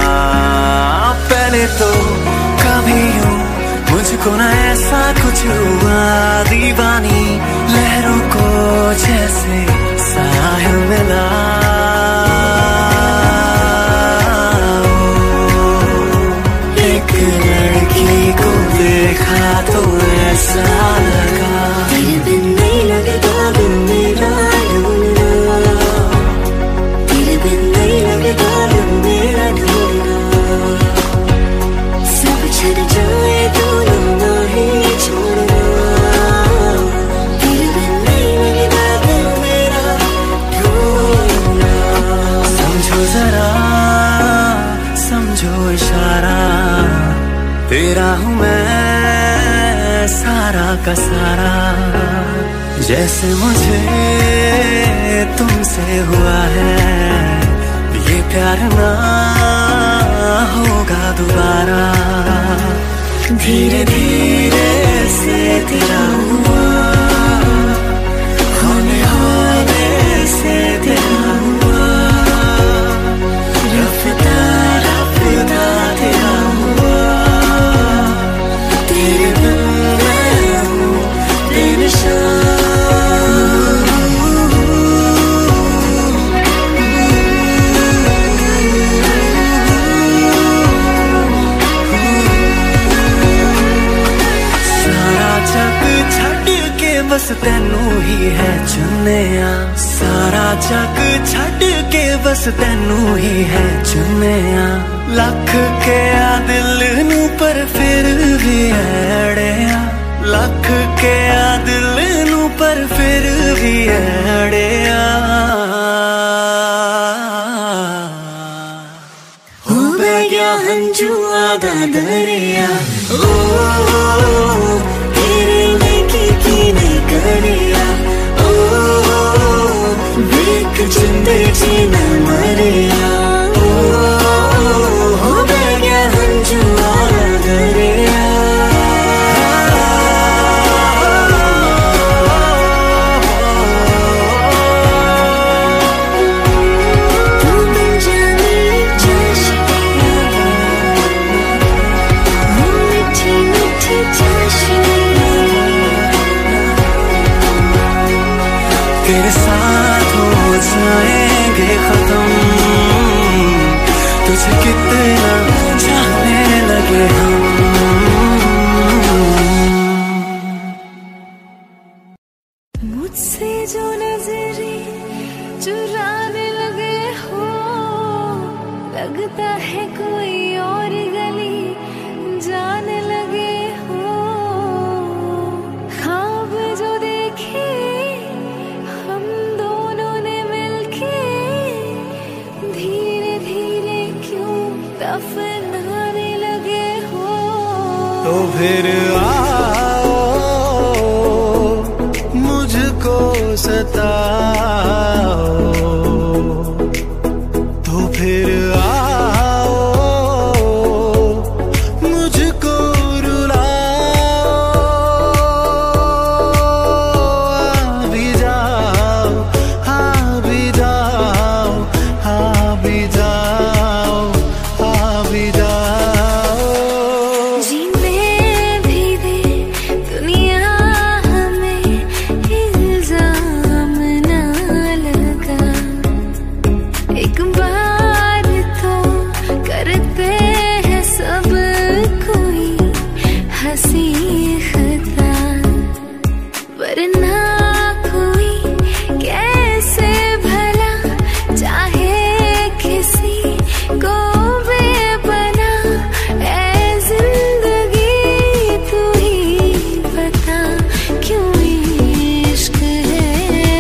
पहले तो कभी यूं मुझको न ऐसा कुछ हुआ, दीवानी लहरों को जैसे साहिल मिला। एक लड़की को देखा तो ऐसा लगा, तेरे बिन नहीं लगता बिन मेरा ढूंढना, तेरे बिन नहीं लगता बिन मेरा ढूंढना, सब छड़ जाए तो ना ही छोड़ना, तेरे बिन नहीं लगता बिन मेरा ढूंढना। समझो जरा समझो इशारा, तेरा हूँ मैं सारा का सारा, जैसे मुझे तुमसे हुआ है ये प्यार ना होगा दोबारा। धीरे धीरे से तेरा हुआ, होने होने से तेरा हुआ, रफ्ता रफ्ता तेरा हुआ, तेरे बिन मैं हूँ बेनिशान। बस तेनू ही है चुनिया, सारा जग छड़ के बस तेनू ही है चुनिया। लख के आ दिल नू पर फिर भी अड़िया, लख के आ दिल नू पर फिर भी अड़िया। हो गया हंजुआ दा दरिया, ओ तेरे लेके की नहीं करिया, ओ वेख जिंदे जी न मरिया, हो गया हंजुआ दा दरिया। तू बन जाने जश्न तेरे साथ हो जाएंगे खत्म, तुझे कितना चाहने लगे हम। मुझसे जो नजरें चुराने लगे हो, लगता है कोई और गली जाने लगे हो। ख्वाब जो देखे हम दोनों ने मिलके, धीरे धीरे क्यों दफनाने लगे हो। तो फिर आओ मुझको सताओ, तो फिर आओ मुझको रुलाओ। आ भी जाओ, आ भी जाओ, आ भी जाओ, आ भी जाओ। जीने भी दे दुनिया हमें, इल्जाम ना लगा। एक बार तो करते हैं सब कोई हंसी खता, वरना कोई कैसे भला चाहे किसी को बेपना। ऐ जिंदगी तू ही बता, क्यों इश्क है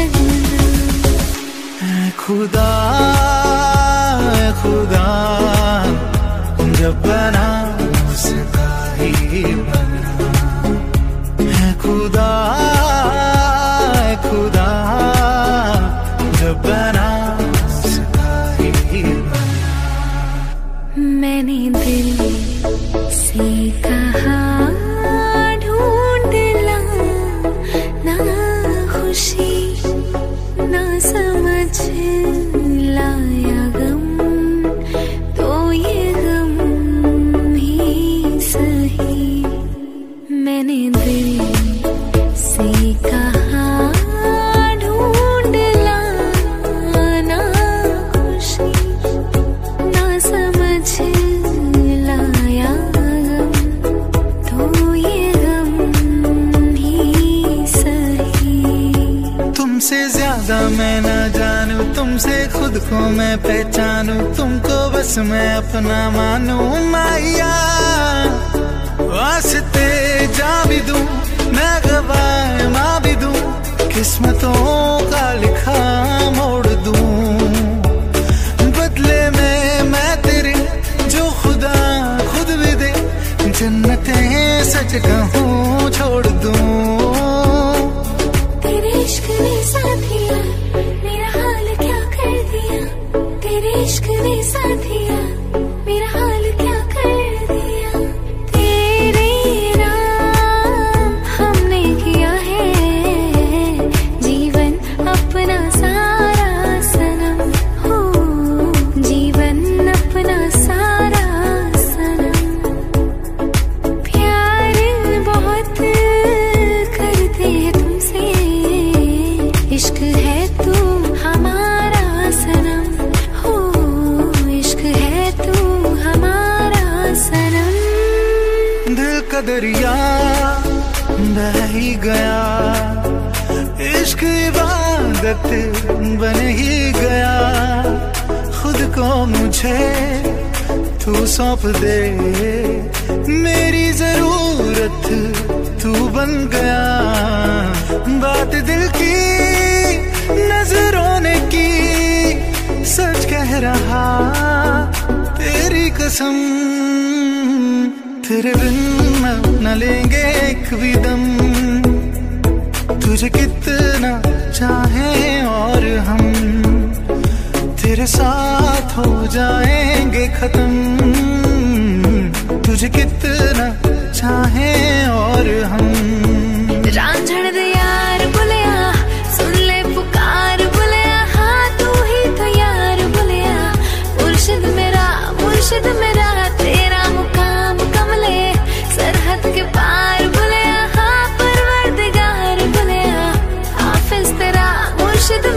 गुनाह। ऐ खुदा, ऐ खुदा, जब बना उसका ही बना। ऐ खुदा, ऐ खुदा, जब बना उसका ही बना। मैंने दिल से कहा ढूंढ ला ना खुशी, ना समझ लाया गम, तो ये गम ही सही। मैंने दिल से कहा ढूंढ ला ना खुशी, ना समझ लाया गम, तो ये गम ही सही। तुमसे ज्यादा मैं न जानूं, तुमसे खुद को मैं पहचानूं, तुमको बस मैं अपना मानूं। माया वास्ते जा भी दूं, मैं गवाह मां भी दूं, किस्मतों का लिखा मोड़ दूं। बदले में मैं तेरे जो खुदा खुद भी दे, जन्नतें सच कहूं छोड़ दूं। तेरे इश्क ने साथिया मेरा हाल क्या कर दिया, तेरे इश्क ने साथिया मेरा हाल क्या कर दिया। तेरे नाम हमने किया है जीवन अपना सारा सनम, हो जीवन अपना सारा सनम। प्यार बहुत करते हैं तुमसे, इश्क है तू हमारा सनम, हो इश्क है तू हमारा सनम। दिल का दरिया बह ही गया, इश्क इबादत बन ही गया। खुद को मुझे तू सौंप दे, मेरी जरूरत तू बन गया। बात दिल की नजरों ने की, सच कह रहा तेरी कसम। तेरे बिन न लेंगे एक भी दम, तुझे कितना चाहे और हम तेरे साथ हो जाएंगे खत्म। तुझे कितना चाहे और हम। रांझण दे यार बुलिया, सुन ले पुकार बुलिया, हाँ तू ही तो यार बुलिया। मुर्शिद मेरा तेरा मुकाम कमले, सरहद के पार बुलिया, हाँ परवरदिगार बुलिया। हाफिज तेरा मुर्शिद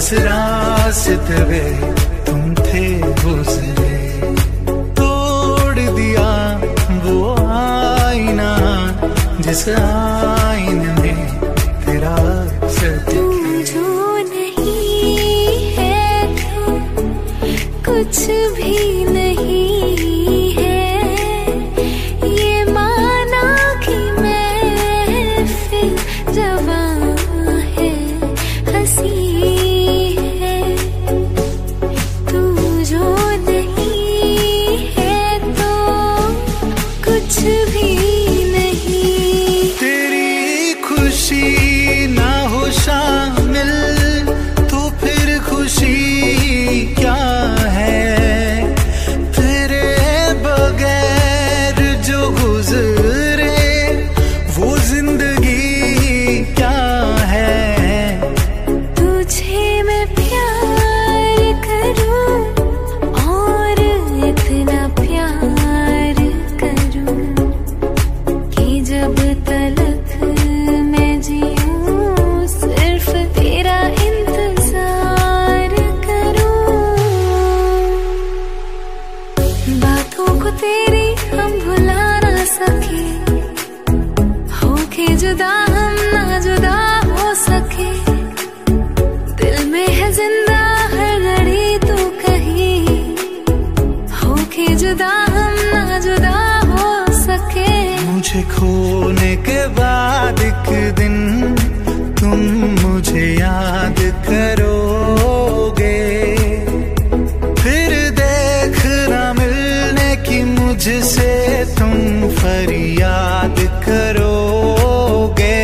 जिस रास्ते पे तुम थे गुजरे, तोड़ दिया वो आईना जिस आईने में तेरा तू जो नहीं है तो कुछ भी नहीं है, ये माना कि मैं फिर जवां है, हंसी है। तू जो नहीं है तो कुछ भी नहीं। तेरी खुशी ना हो शामिल तो फिर खुशी क्या है, तेरे बगैर जो गुजरे वो जिंदगी क्या है। तुझे मैं प्यार करूं और इतना प्यार करूं कि जब तलक मैं जीऊं सिर्फ तेरा इंतजार करूं। बातों को तेरी हम भुला ना सके, होके जुदा हम ना जुदा हो सके। दिल में है जिंदा हर घड़ी तू कहीं, होके जुदा हम ना जुदा हो सके। मुझे खोने के बाद एक दिन तुम मुझे याद करोगे, फिर देखना मिलने की मुझसे तुम फरियाद करोगे।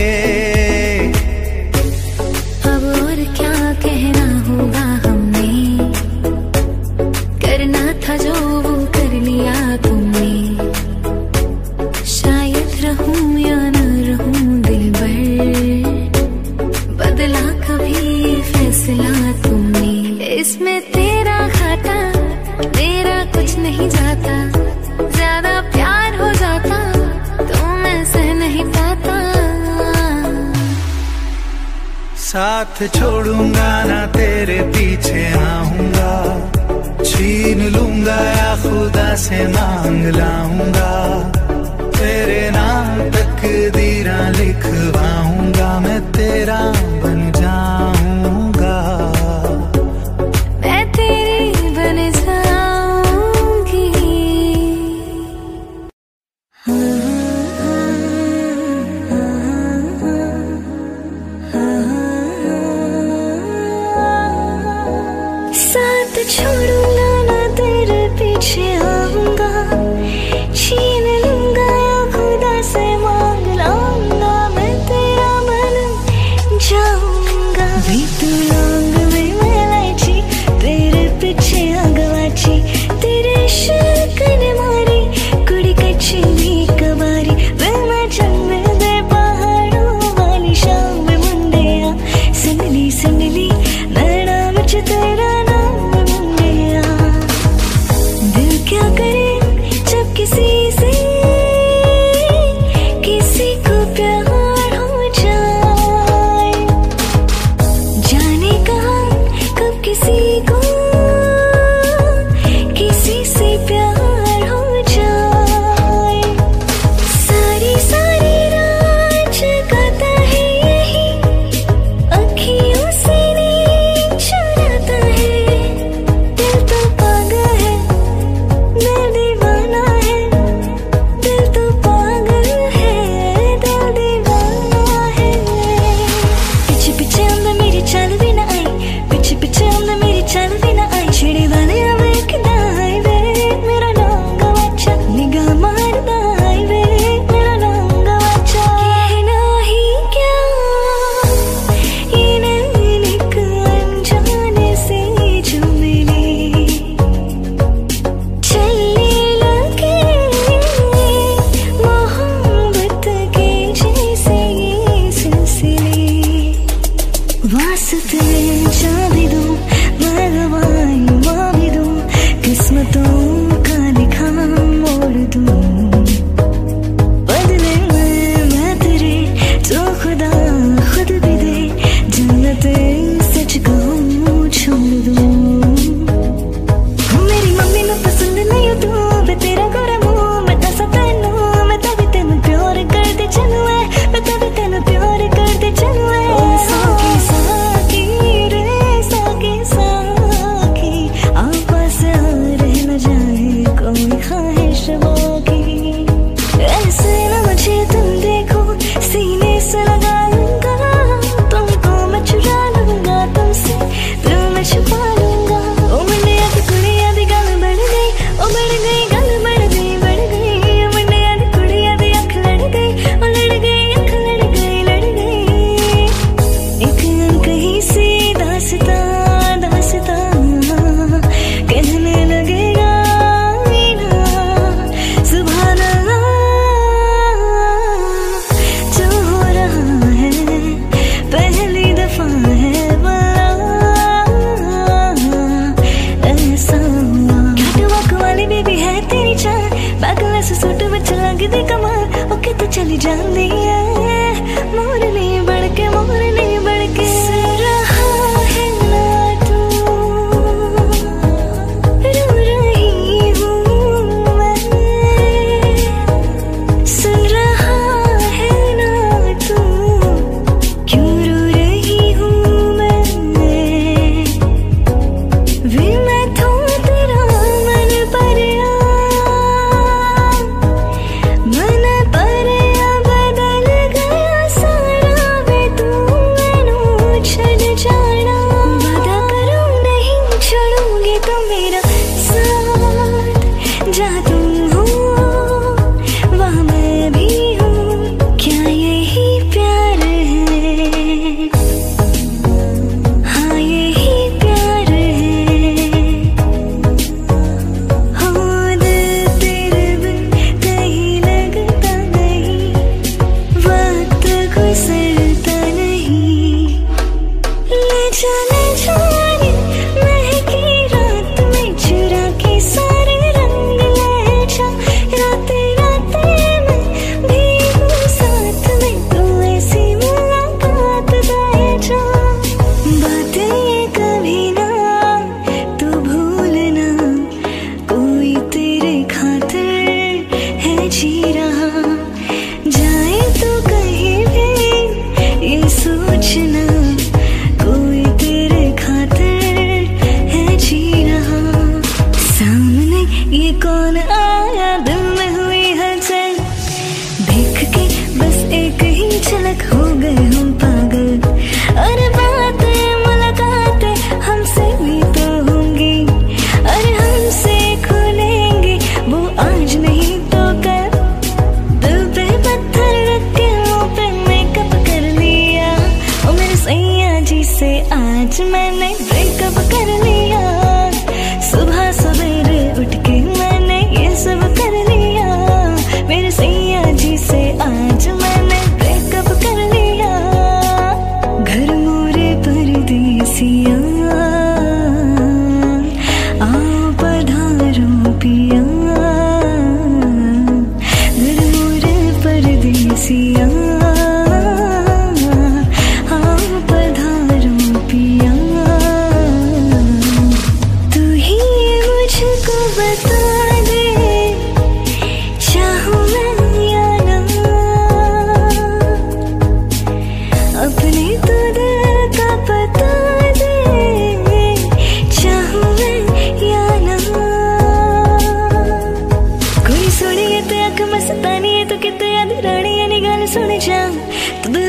अब और क्या कहना होगा, हमने करना था जो वो कर लिया तुमने। शायद रहूं या न रहूं दिल भर, बदला कभी फैसला तुमने। इसमें तेरा घाटा मेरा कुछ नहीं जाता, ज्यादा प्यार हो जाता तो मैं सह नहीं पाता। साथ छोड़ूंगा ना तेरे पीछे आऊंगा, छीन लूंगा या खुदा से मांग लाऊंगा। तेरे नाम तकदीरा लिखवाऊंगा, मैं तेरा बन जाऊंगा। मैं तेरी बन जाऊंगी। साथ छोड़ूंगा ना तेरे पीछे आऊंगा, छीन लूंगा या खुदा से मांग लाऊंगा। मैं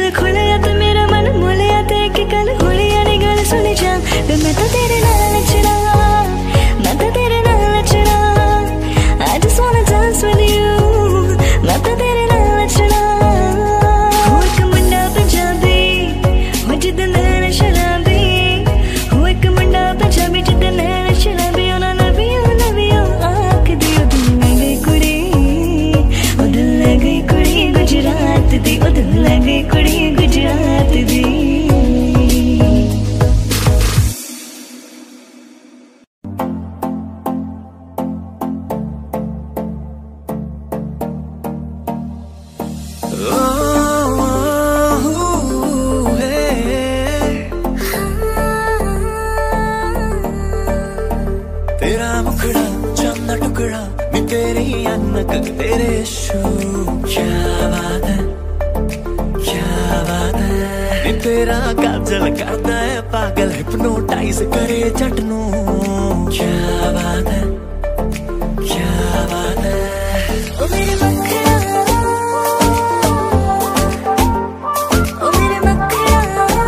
खुलिया ते मेरा मन मोलिया ते कि कल होलिया नी गल सुनी जा वे मैं तो तेरे नाल नचना मैं तो तेरे नाल नचना I just wanna dance with you मैं तो तेरे नाल नचना हो एक मुंडा पंजाबी हो जिद्द नैन शराबी हो एक मुंडा पंजाबी जिद्द नैन शराबी ओना love you आँख दी ओ दिल ले गई कुड़ी ओ दिल ले गई कुड़ी गुजरात दी ओ दिल ले गई कुड़ी गुजरात दी तेरा मुखड़ा चांदा टुकड़ा मैं तेरी अनक तेरे शू क्या बात है मैं तेरा काजल करता है पागल हिप्नोटाइज करे चटनू क्या बात है ओ मेरे मखड़ा ओ मेरे मखड़ा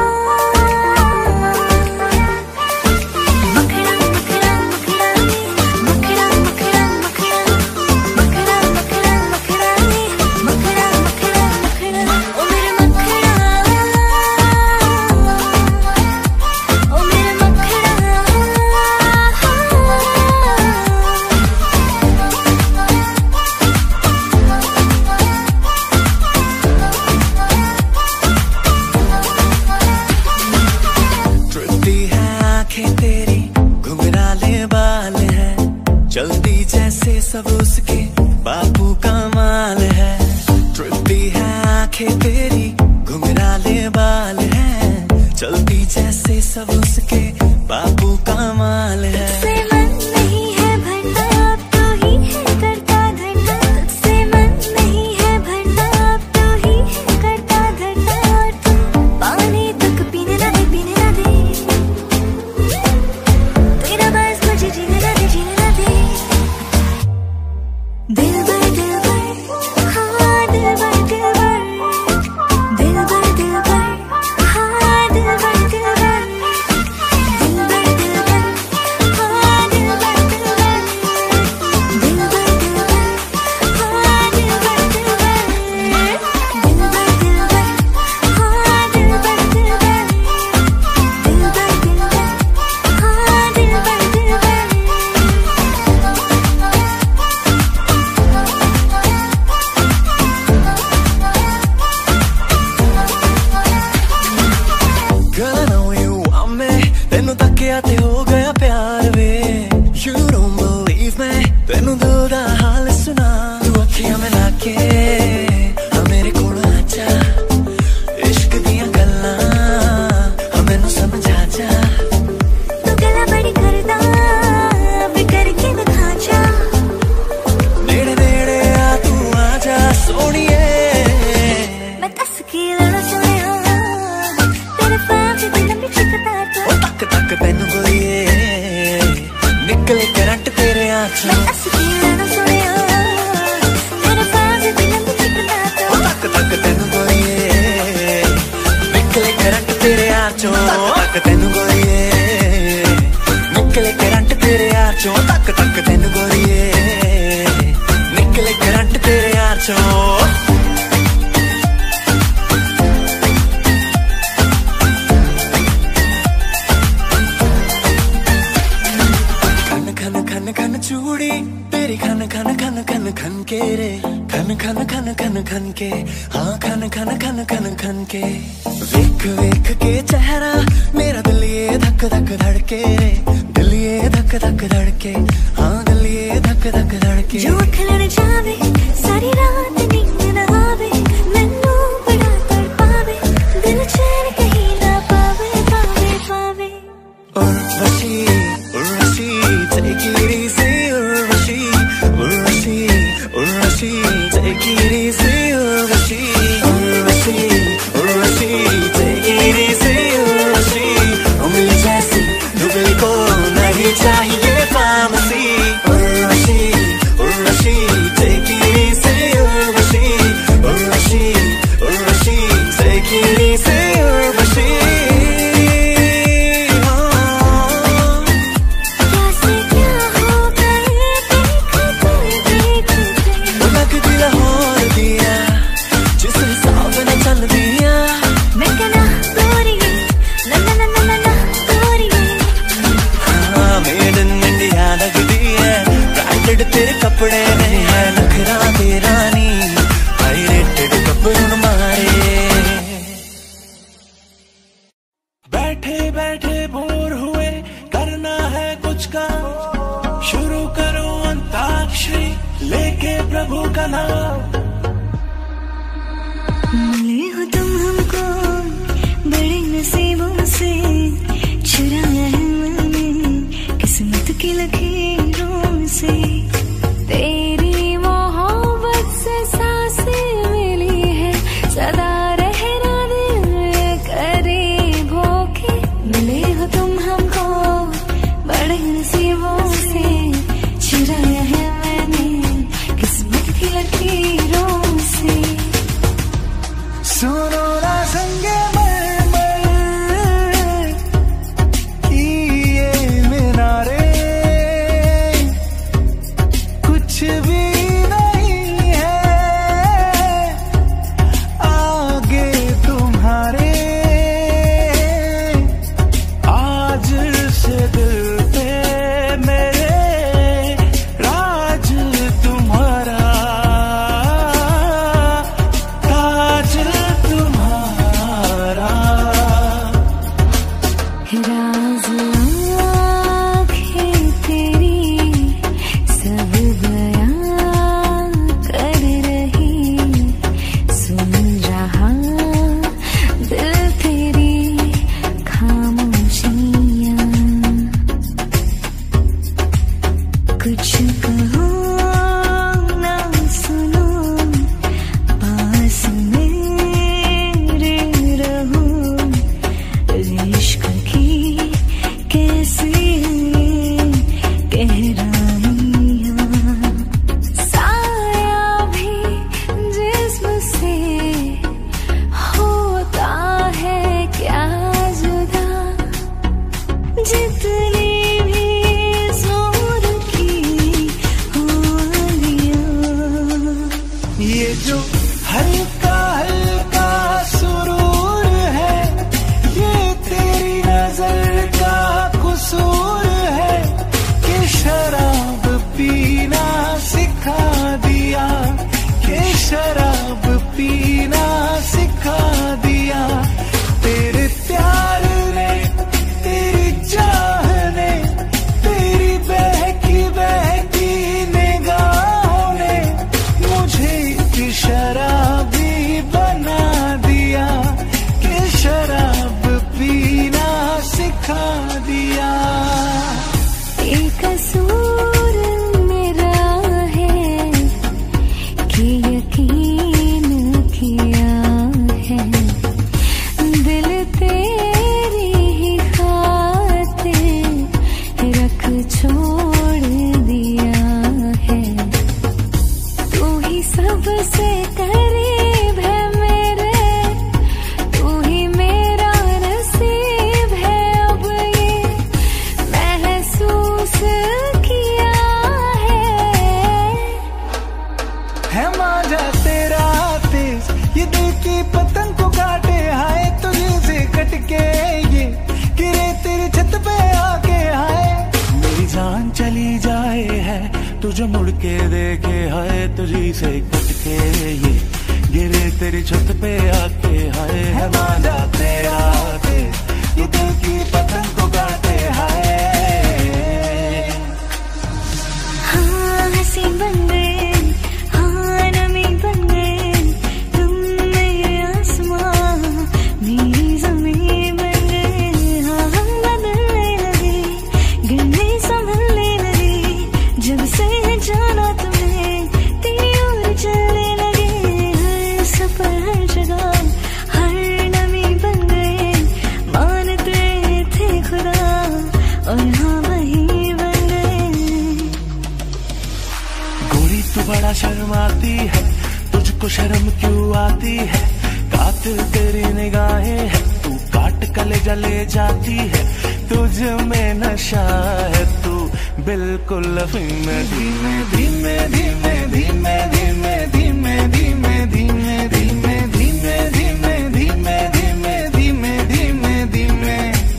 मखड़ा मखड़ा मखड़ा मखड़ा मखड़ा मखड़ा मखड़ा मखड़ा मखड़ा मखड़ा ओ मेरे मखड़ा ओ मेरे मखड़ा ट्रिपी है आंखें तेरी घुंघराले बाल है चलती जैसे सब उसके बापू का माल है ट्रिपी है आंखें तेरी घुंघराले बाल है चलती जैसे सब उसके बापू का माल है तुझसे मन नहीं है भरना अब तो ही है करता धरना तुझसे मन नहीं है भरना अब तो ही है करता धरना और तू पानी तक पीने ना दे तेरा बस मुझे जीने ना दे दिल भर हाँ दिल भर दिल भर हाँ दिल भर दिल भर हाँ दिल भर दिल भर दिल भर हाँ दिल भर दिल भर दिल भर हाँ दिल भर दिल भर दिल भर हाँ दिल भर दिल भर Girl, I know you want me तेनू तकिया ते हो गया प्यार वे You don't believe me तेनू दिल दा हाल सुना तू अखियां मिला के मेरे कोल आजा इश्क दियां गल्लां मैनू समझा जा तू गला बड़ी करदा वे करके दिखा जा नेड़े नेड़े आ तू आजा सोनिए मैं दस की लड़ा सोनिया तेरे पाँव से दिल में चिकता तो ओ तक तक तेनू गोलिए निकले करंट तेरे आँचों मैं दस की लड़ा सोनिया तेरे पाँव से दिल में चिकता तो ओ तक तक तेनू गोलिए निकले करंट तेरे आँचों तक तेनू गोलिए निकले करंट तेरे आँचों तक तक तेनू गोलिए निकले करंट तेरे आँचों खन चूड़ी तेरी खन खन खन खन खन के रे खन खन खन खन खन के हाँ खन खन खन खन खन के वेख वेख के चेहरा मेरा दिल ये धक धक धड़के रे दिल ये धक धक धड़के हाँ दिल ये धक धक धड़के जो खिलने जावे सारी रात नींद न आवे मैनू बड़ा तड़पावे दिल चैन कहीं ना पावे पावे Urvashi Urvashi take it easy Urvashi Urvashi Urvashi take it easy Urvashi Urvashi Urvashi take it easy Urvashi उंगली जैसी दुबली को नहीं चाहिए pharmacy Urvashi Urvashi take it easy Urvashi बैठे बोर हुए, करना है कुछ काम, शुरू करो अंताक्षरी लेके प्रभु का नाम। मिले हो तुम हमको बड़े नसीबों से, चुराया है मैंने किस्मत की लकीरों से। तेरी मोहब्बत से सांसें मिली है, सदा रहना दिल करीब होके। मिले हो तुम हमको बड़े नसीबों से, चुराया है मैंने किस्मत की लकीरों से। सुनो ना संगे मरमर की ये मीनारे, कुछ भी नहीं है आगे तुम्हारे। आज से दिल पे मेरे राज तुम्हारा, ताज तुम्हारा। राज आँखें तेरी सब बयां कर रही, सुन रहा दिल तेरी खामोशियाँ। कुछ कहो ना सुनो, पास मेरे रहो। इश्क की कैसी गहराइयाँ, साया भी जिस्म से होता है क्या जुदा। जितनी भी जोर की हो लिया, ये जो हल्का हल्का सुरूर है, ये तेरी नजर का कसूर है कि शराब पीना सिखा दिया, कि शराब पीना सिखा दिया। तेरे प्यार ने, तेरी चाह ने, तेरी बहकी बहकी निगाहों ने मुझे एक शराबी बना दिया, कि शराब पीना सिखा दिया। एक कसूर मेरा है कि यकीन किया है, दिल तेरी ही खातिर रख छोड़ दिया है। तू ही सबसे करीब है मेरे, तू ही मेरा नसीब है। अब ये महसूस किया है मांझा तेरा तेज, ये दिल की पतंग को काटे, हाय तुझे से कटके ये गिरे तेरी छत पे आके। हाय मेरी जान चली जाए है, तुझे मुड़ के देखे, हाय तुझी से कटके ये गिरे तेरी छत पे आके। हाय है मांझा तेरा तेज, ये दिल की पतंग को काटे। हाय हाँ हंसी बन गए, हाँ नमी बन गए, तुम मेरे आसमां मेरी ज़मीं बन गए। हाँ हम बदलने लगे, गिरने संभलने लगे, जब से जाना तुम्हें तेरी ओर चलने लगे। हर सफर हर जगह हर नमी बन गए, मानते थे खुदा और हाँ वही बन गए। गोरी तू बड़ा शर्माती है, तुझको शर्म क्यों आती है? कातिल तेरी निगाहें है, तू काट कलेजा ले जाती है। तुझ में नशा है, तू बिल्कुल अफीम है। धीमे धीमे धीमे धीमे धीमे धीमे धीमे धीमे धीमे धीमे धीमे धीमे धीमे धीमे धीमे धीमे।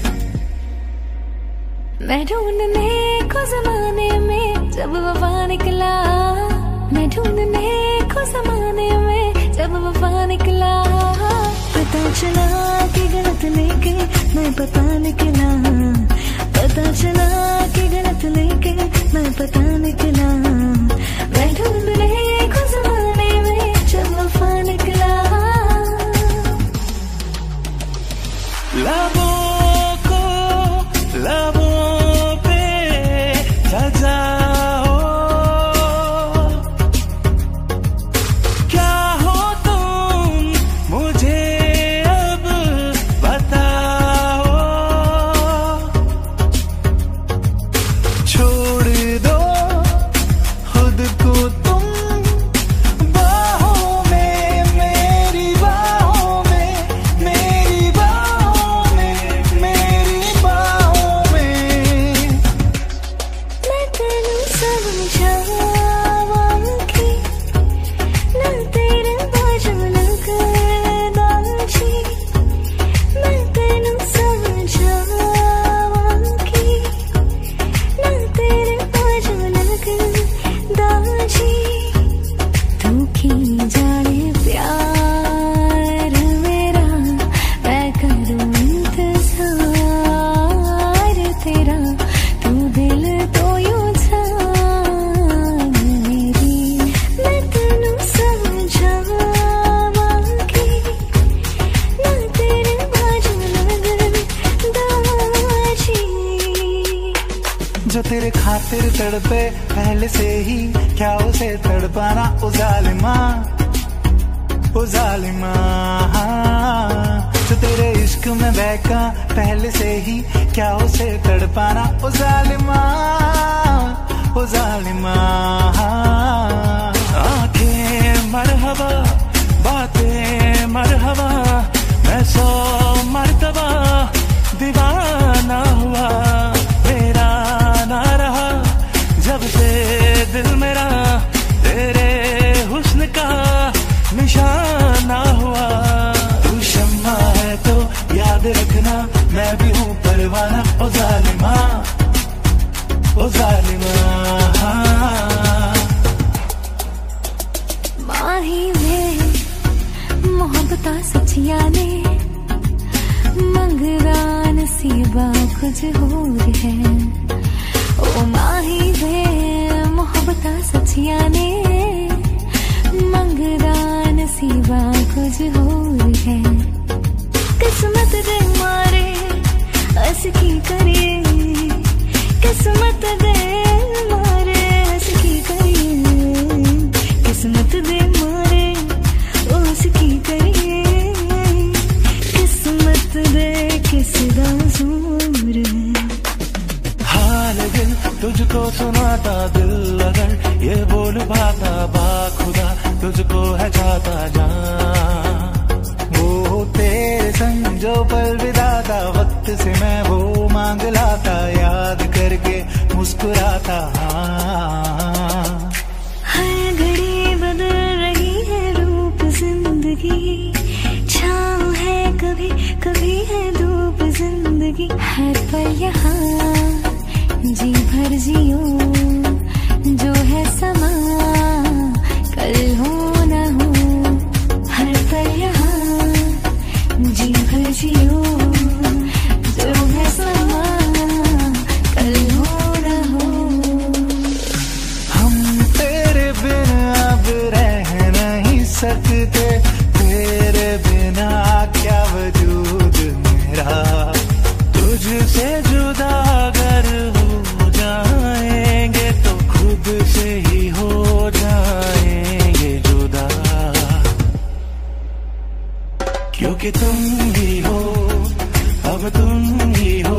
मैं ढूंढने को जमाने में जब वफा निकला, मैं ढूंढने को जमाने में जब वफा निकला। पता चला कि गलत लेके मैं पता निकला, पता चला कि गलत लेके मैं पता निकला, मैं ढूंढने को ज़माने में जब वफा निकला। लबों को लबों पे सजाओ, क्या हो तुम मुझे अब बताओ, छोड़ दो खुद को तुम बाहों में, मेरी बाहों में, मेरी बाहों में, मेरी बाहों में। मैं तेनू समझावांगी, ना तेरे बाजू लगदा जी, मैं तेनू समझावांगी, ना तेरे बाजू लगदा जी। तू की जाने प्यार मेरा, मैं करूं इंतजार तेरा, तू दिल तो यूं जान मेरी। मैं तेनू समझावांगी, ना तेरे बाजू लगदा जी। जो तेरे खातिर तड़पे पहले से ही, क्या उसे तड़पाना ओ जालिमा, ओ जालिमा। जो तेरे इश्क में बहका पहले से ही, क्या उसे तड़पाना ओ जालिमा, ओ जालिमा। आंखें मरहबा, बातें मरहबा, मैं 100 मर्तबा दीवाना हुआ, मेरा ना रहा जब से दिल मेरा, तेरे हुस्न का निशाना हुआ। तू शम्मा है तो याद रखना, मैं भी हूँ परवाना ओ जालिमा, ओ जालिमा। माही में मोहब्बतां सच्चियां ने, मंगदा नसीबा कुछ होर है। ओ माही में मोहब्बतां सच्चियां ने, मंगदा नसीबा कुछ होर है। किस्मत दे मारे अस की करिए, किस्मत दे मारे अस की करिए, किस्मत दे मारे उस की करिए, किस्मत दे किस दा ज़ोर है। हाल दिल तुझको सुनाता, दिल अगर ये बोल पाता, बाखुदा तुझको है जाता जान। वो तेरे संग जो पल बिताता, वक्त से मैं वो मांग लाता, याद करके मुस्कुराता। हर घड़ी बदल रही है रूप जिंदगी, छाँव है कभी कभी है धूप जिंदगी। हर पल यहाँ जी भर जियो, जो है समा कल हो न हो। हर पल यहाँ जी भर जियो, जो है समा कल हो न हो। हम तेरे बिना अब रह नहीं सकते, तेरे बिना क्या वजूद मेरा। तुझसे जुदा अगर हो जाएंगे तो खुद से ही हो जाएंगे जुदा, क्योंकि तुम ही हो, अब तुम ही हो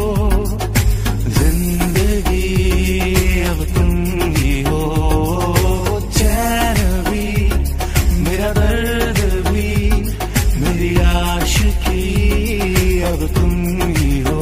जिंदगी, अब तुम ही हो। चैन भी मेरा दर्द भी, मेरी आशिकी, अब तुम ही हो।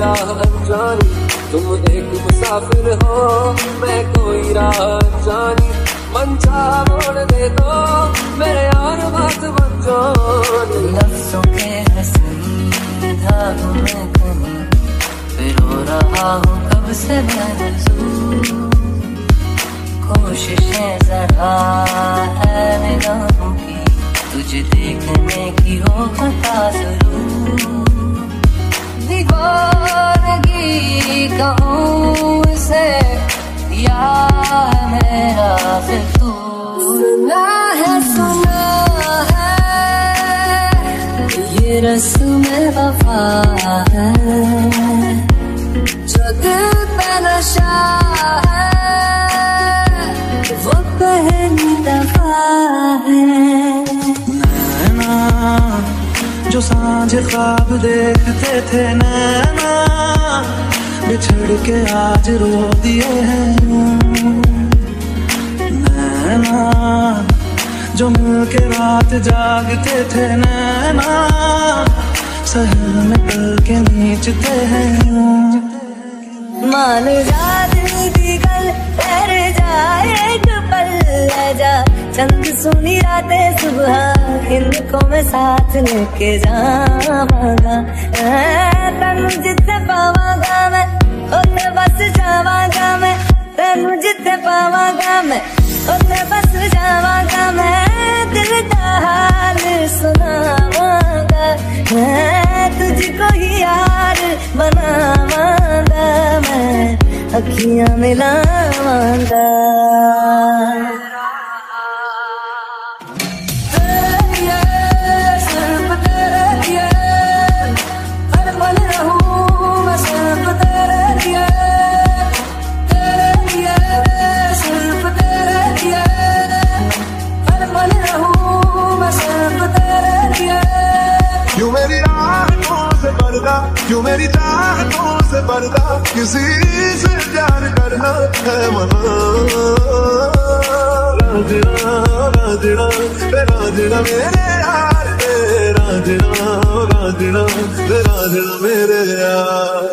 राह अनजानी, तुम एक मुसाफिर हो मैं कोई राह अनजानी। मंचा मोड़ दे दो मेरे यार बात बन जानी। लफ्ज़ों के हसीन धागों में कहीं पिरो रहा हूँ कब से मैं, कोशिशें जरा है निगाहों की, तुझे देखने की हो खता जरूर। दीवानगी कहूँ से या मेरा फिर तू, सुना है ये रस्म वफा है, जो दिल पे नशा है वो पहली दफा है। नैना जो सांझ ख्वाब देखते थे, नैना बिछड़ के आज रो दिए हैं। नैना जो मिल के रात जागते थे, नैना सहर में पल के नीचते हैं। मान जा दिल की गल ठहर जाए एक पल, ले जा चंद सुनी रातें सुबह, इनको मैं साथ लेके जावांगा। तनु जितने पावांगा मैं उतने बस जावांगा मैं, तनु जितने पावांगा मैं उतने बस जावांगा मैं। दिल का हाल सुनावांगा मैं, तुझको ही यार बनावांगा मैं, अखियां मिलावांगा। क्यों मेरी राहों से पर्दा, क्यों मेरी चाहतों से पर्दा, किसी से प्यार करना है मना। राजना राजना राजना मेरे यार, राजना राजना राजना मेरे यार।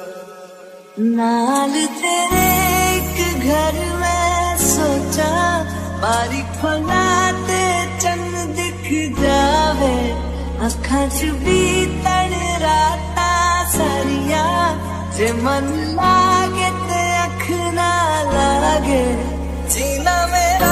नाल तेरे एक घर में सोचा, बारीक फलाते चन्न दिख जावे, अखां च बीतण राता सारिया, जे मन लागे ते अख ना लागे, जीना मेरा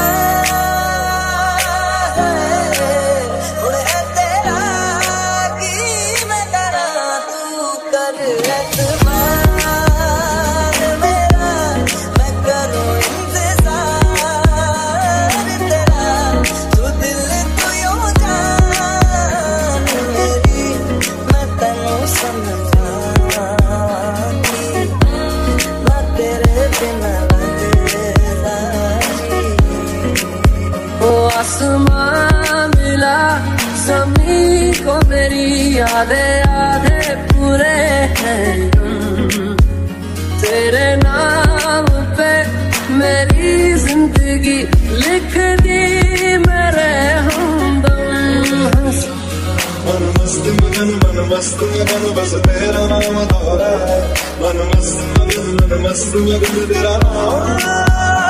हुण है तेरा, की मैं करा तू कर एतबार मेरा, मैं करूं इंतजार तेरा, तू दिल तू यूं जान मेरी, मैं तैनू समझांगी, मैं तेरे बिना आसमां मिला ज़मीं को, मेरी यादें आधे पूरे हैं। तेरे नाम पे मेरी जिंदगी लिख दी मेरे हमदम। मन मस्त मगन बस तेरा नाम दोहरा है, मन मस्त मगन तेरा नाम।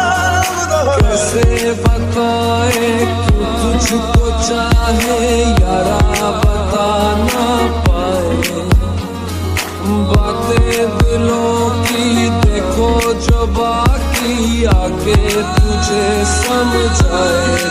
कैसे बताए कि तुझको चाहे यारा, बता ना पाए बातें दिलों की, देखो जो बाकी आके तुझे समझाए।